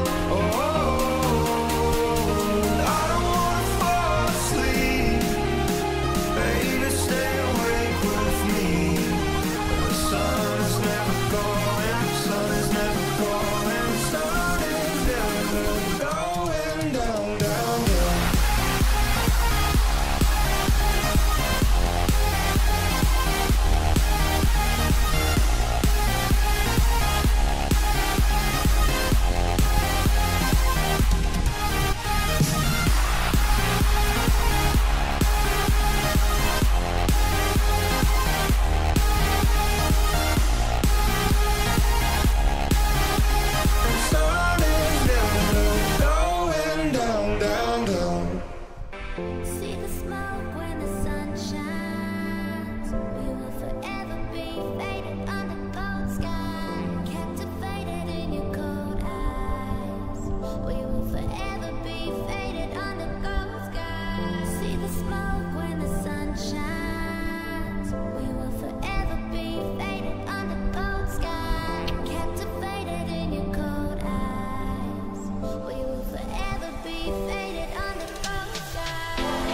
oh, I don't wanna fall asleep. Baby, stay awake with me. The sun is never going, sun is never going, sun is never going down, down, down. The sun is never going down, down, down.
See the smoke when the sun shines. We will forever be faded on the cold sky, captivated in your cold eyes. We will forever be faded on the cold sky. See the smoke when the sun shines. We will forever be faded on the cold sky, captivated in your cold eyes. We will forever be faded on the cold sky.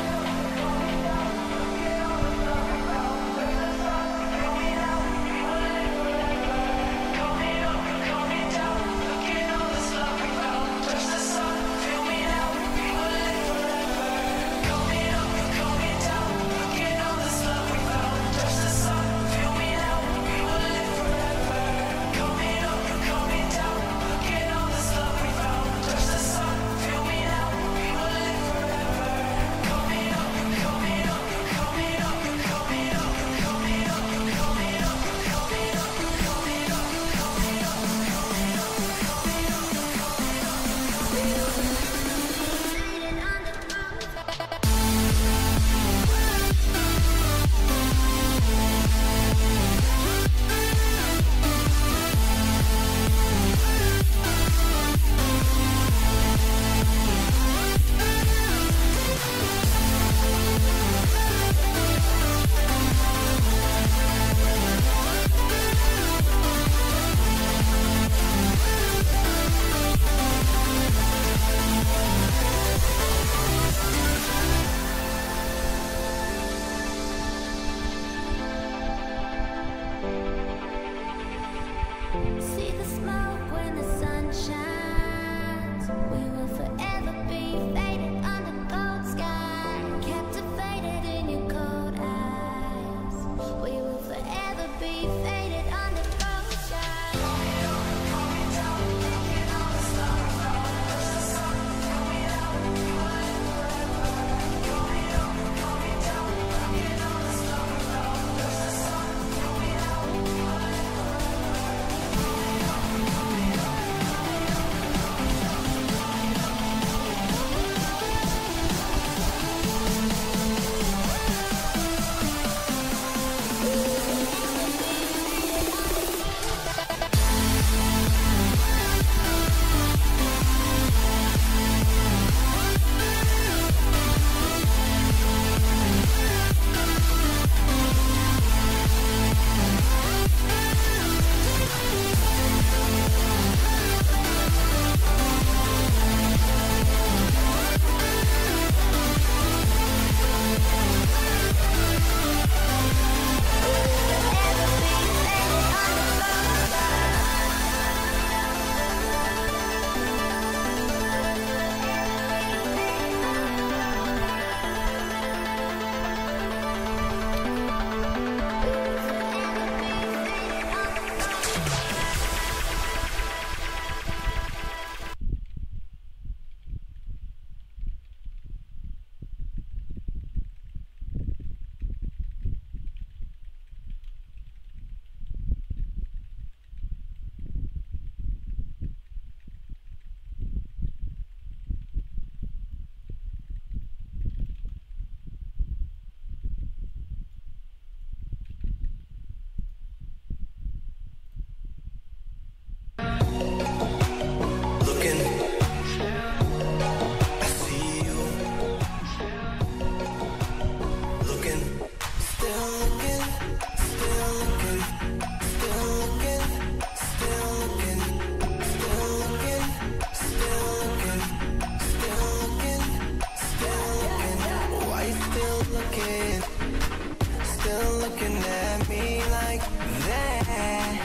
looking, still looking at me like that.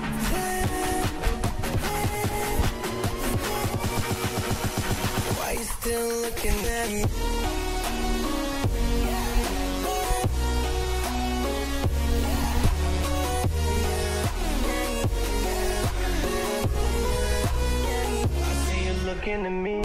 Why you still looking at me? I see you looking at me.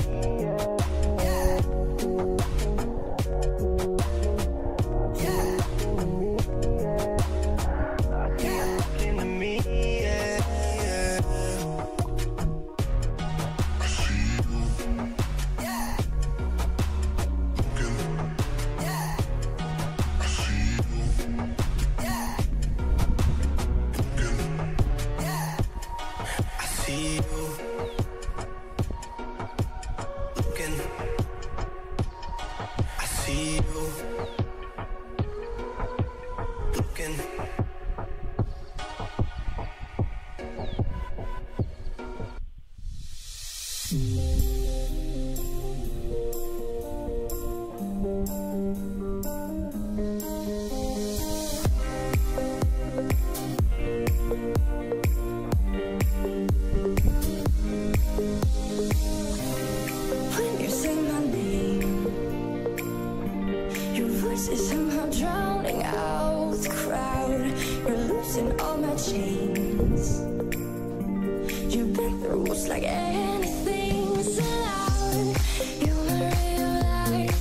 When you say my name, your voice is somehow drowning out the crowd. You're losing all my chains. You've been through what's like anything's allowed. You're my real life.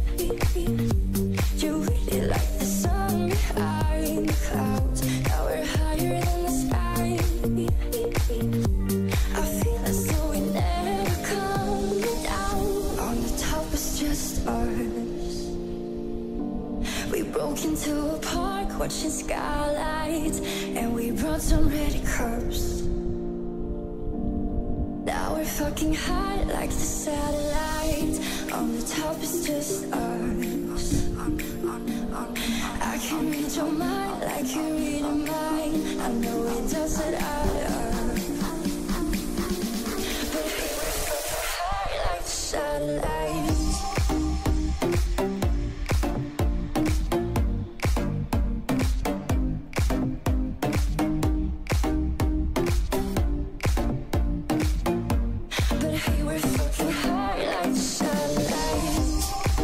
You really like the sun behind the clouds. Now we're higher than the sky. I feel as though we never come down. On the top is just us. We broke into a park watching skylights, and we brought some ready curbs. Now we're fucking high like the satellites. On the top is just us. I can read your mind like you're reading mine. I know it doesn't matter, but hey, we're fucking high like the satellites. But hey, we're fucking high like the satellites.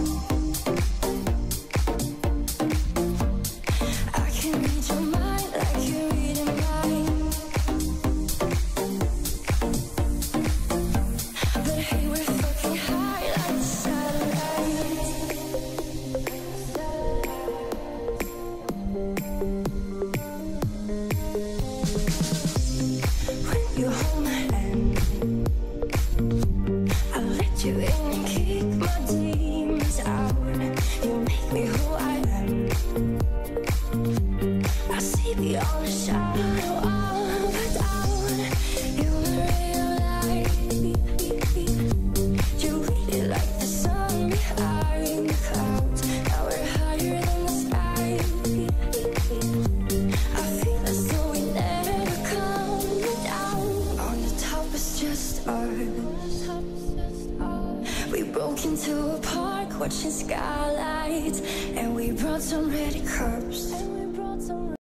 I can read your mind like you're reading mine. But hey, we're fucking high like the satellites. When you hold my hand, I let you in and kick my demons out. You make me who I am. I see beyond the shadow of a doubt. You're my real life. You really like the sun behind the clouds. Now we're higher than the sky. I feel as though we never come down. On the top is just us. We broke into a park watching skylights, and we brought some ready curbs.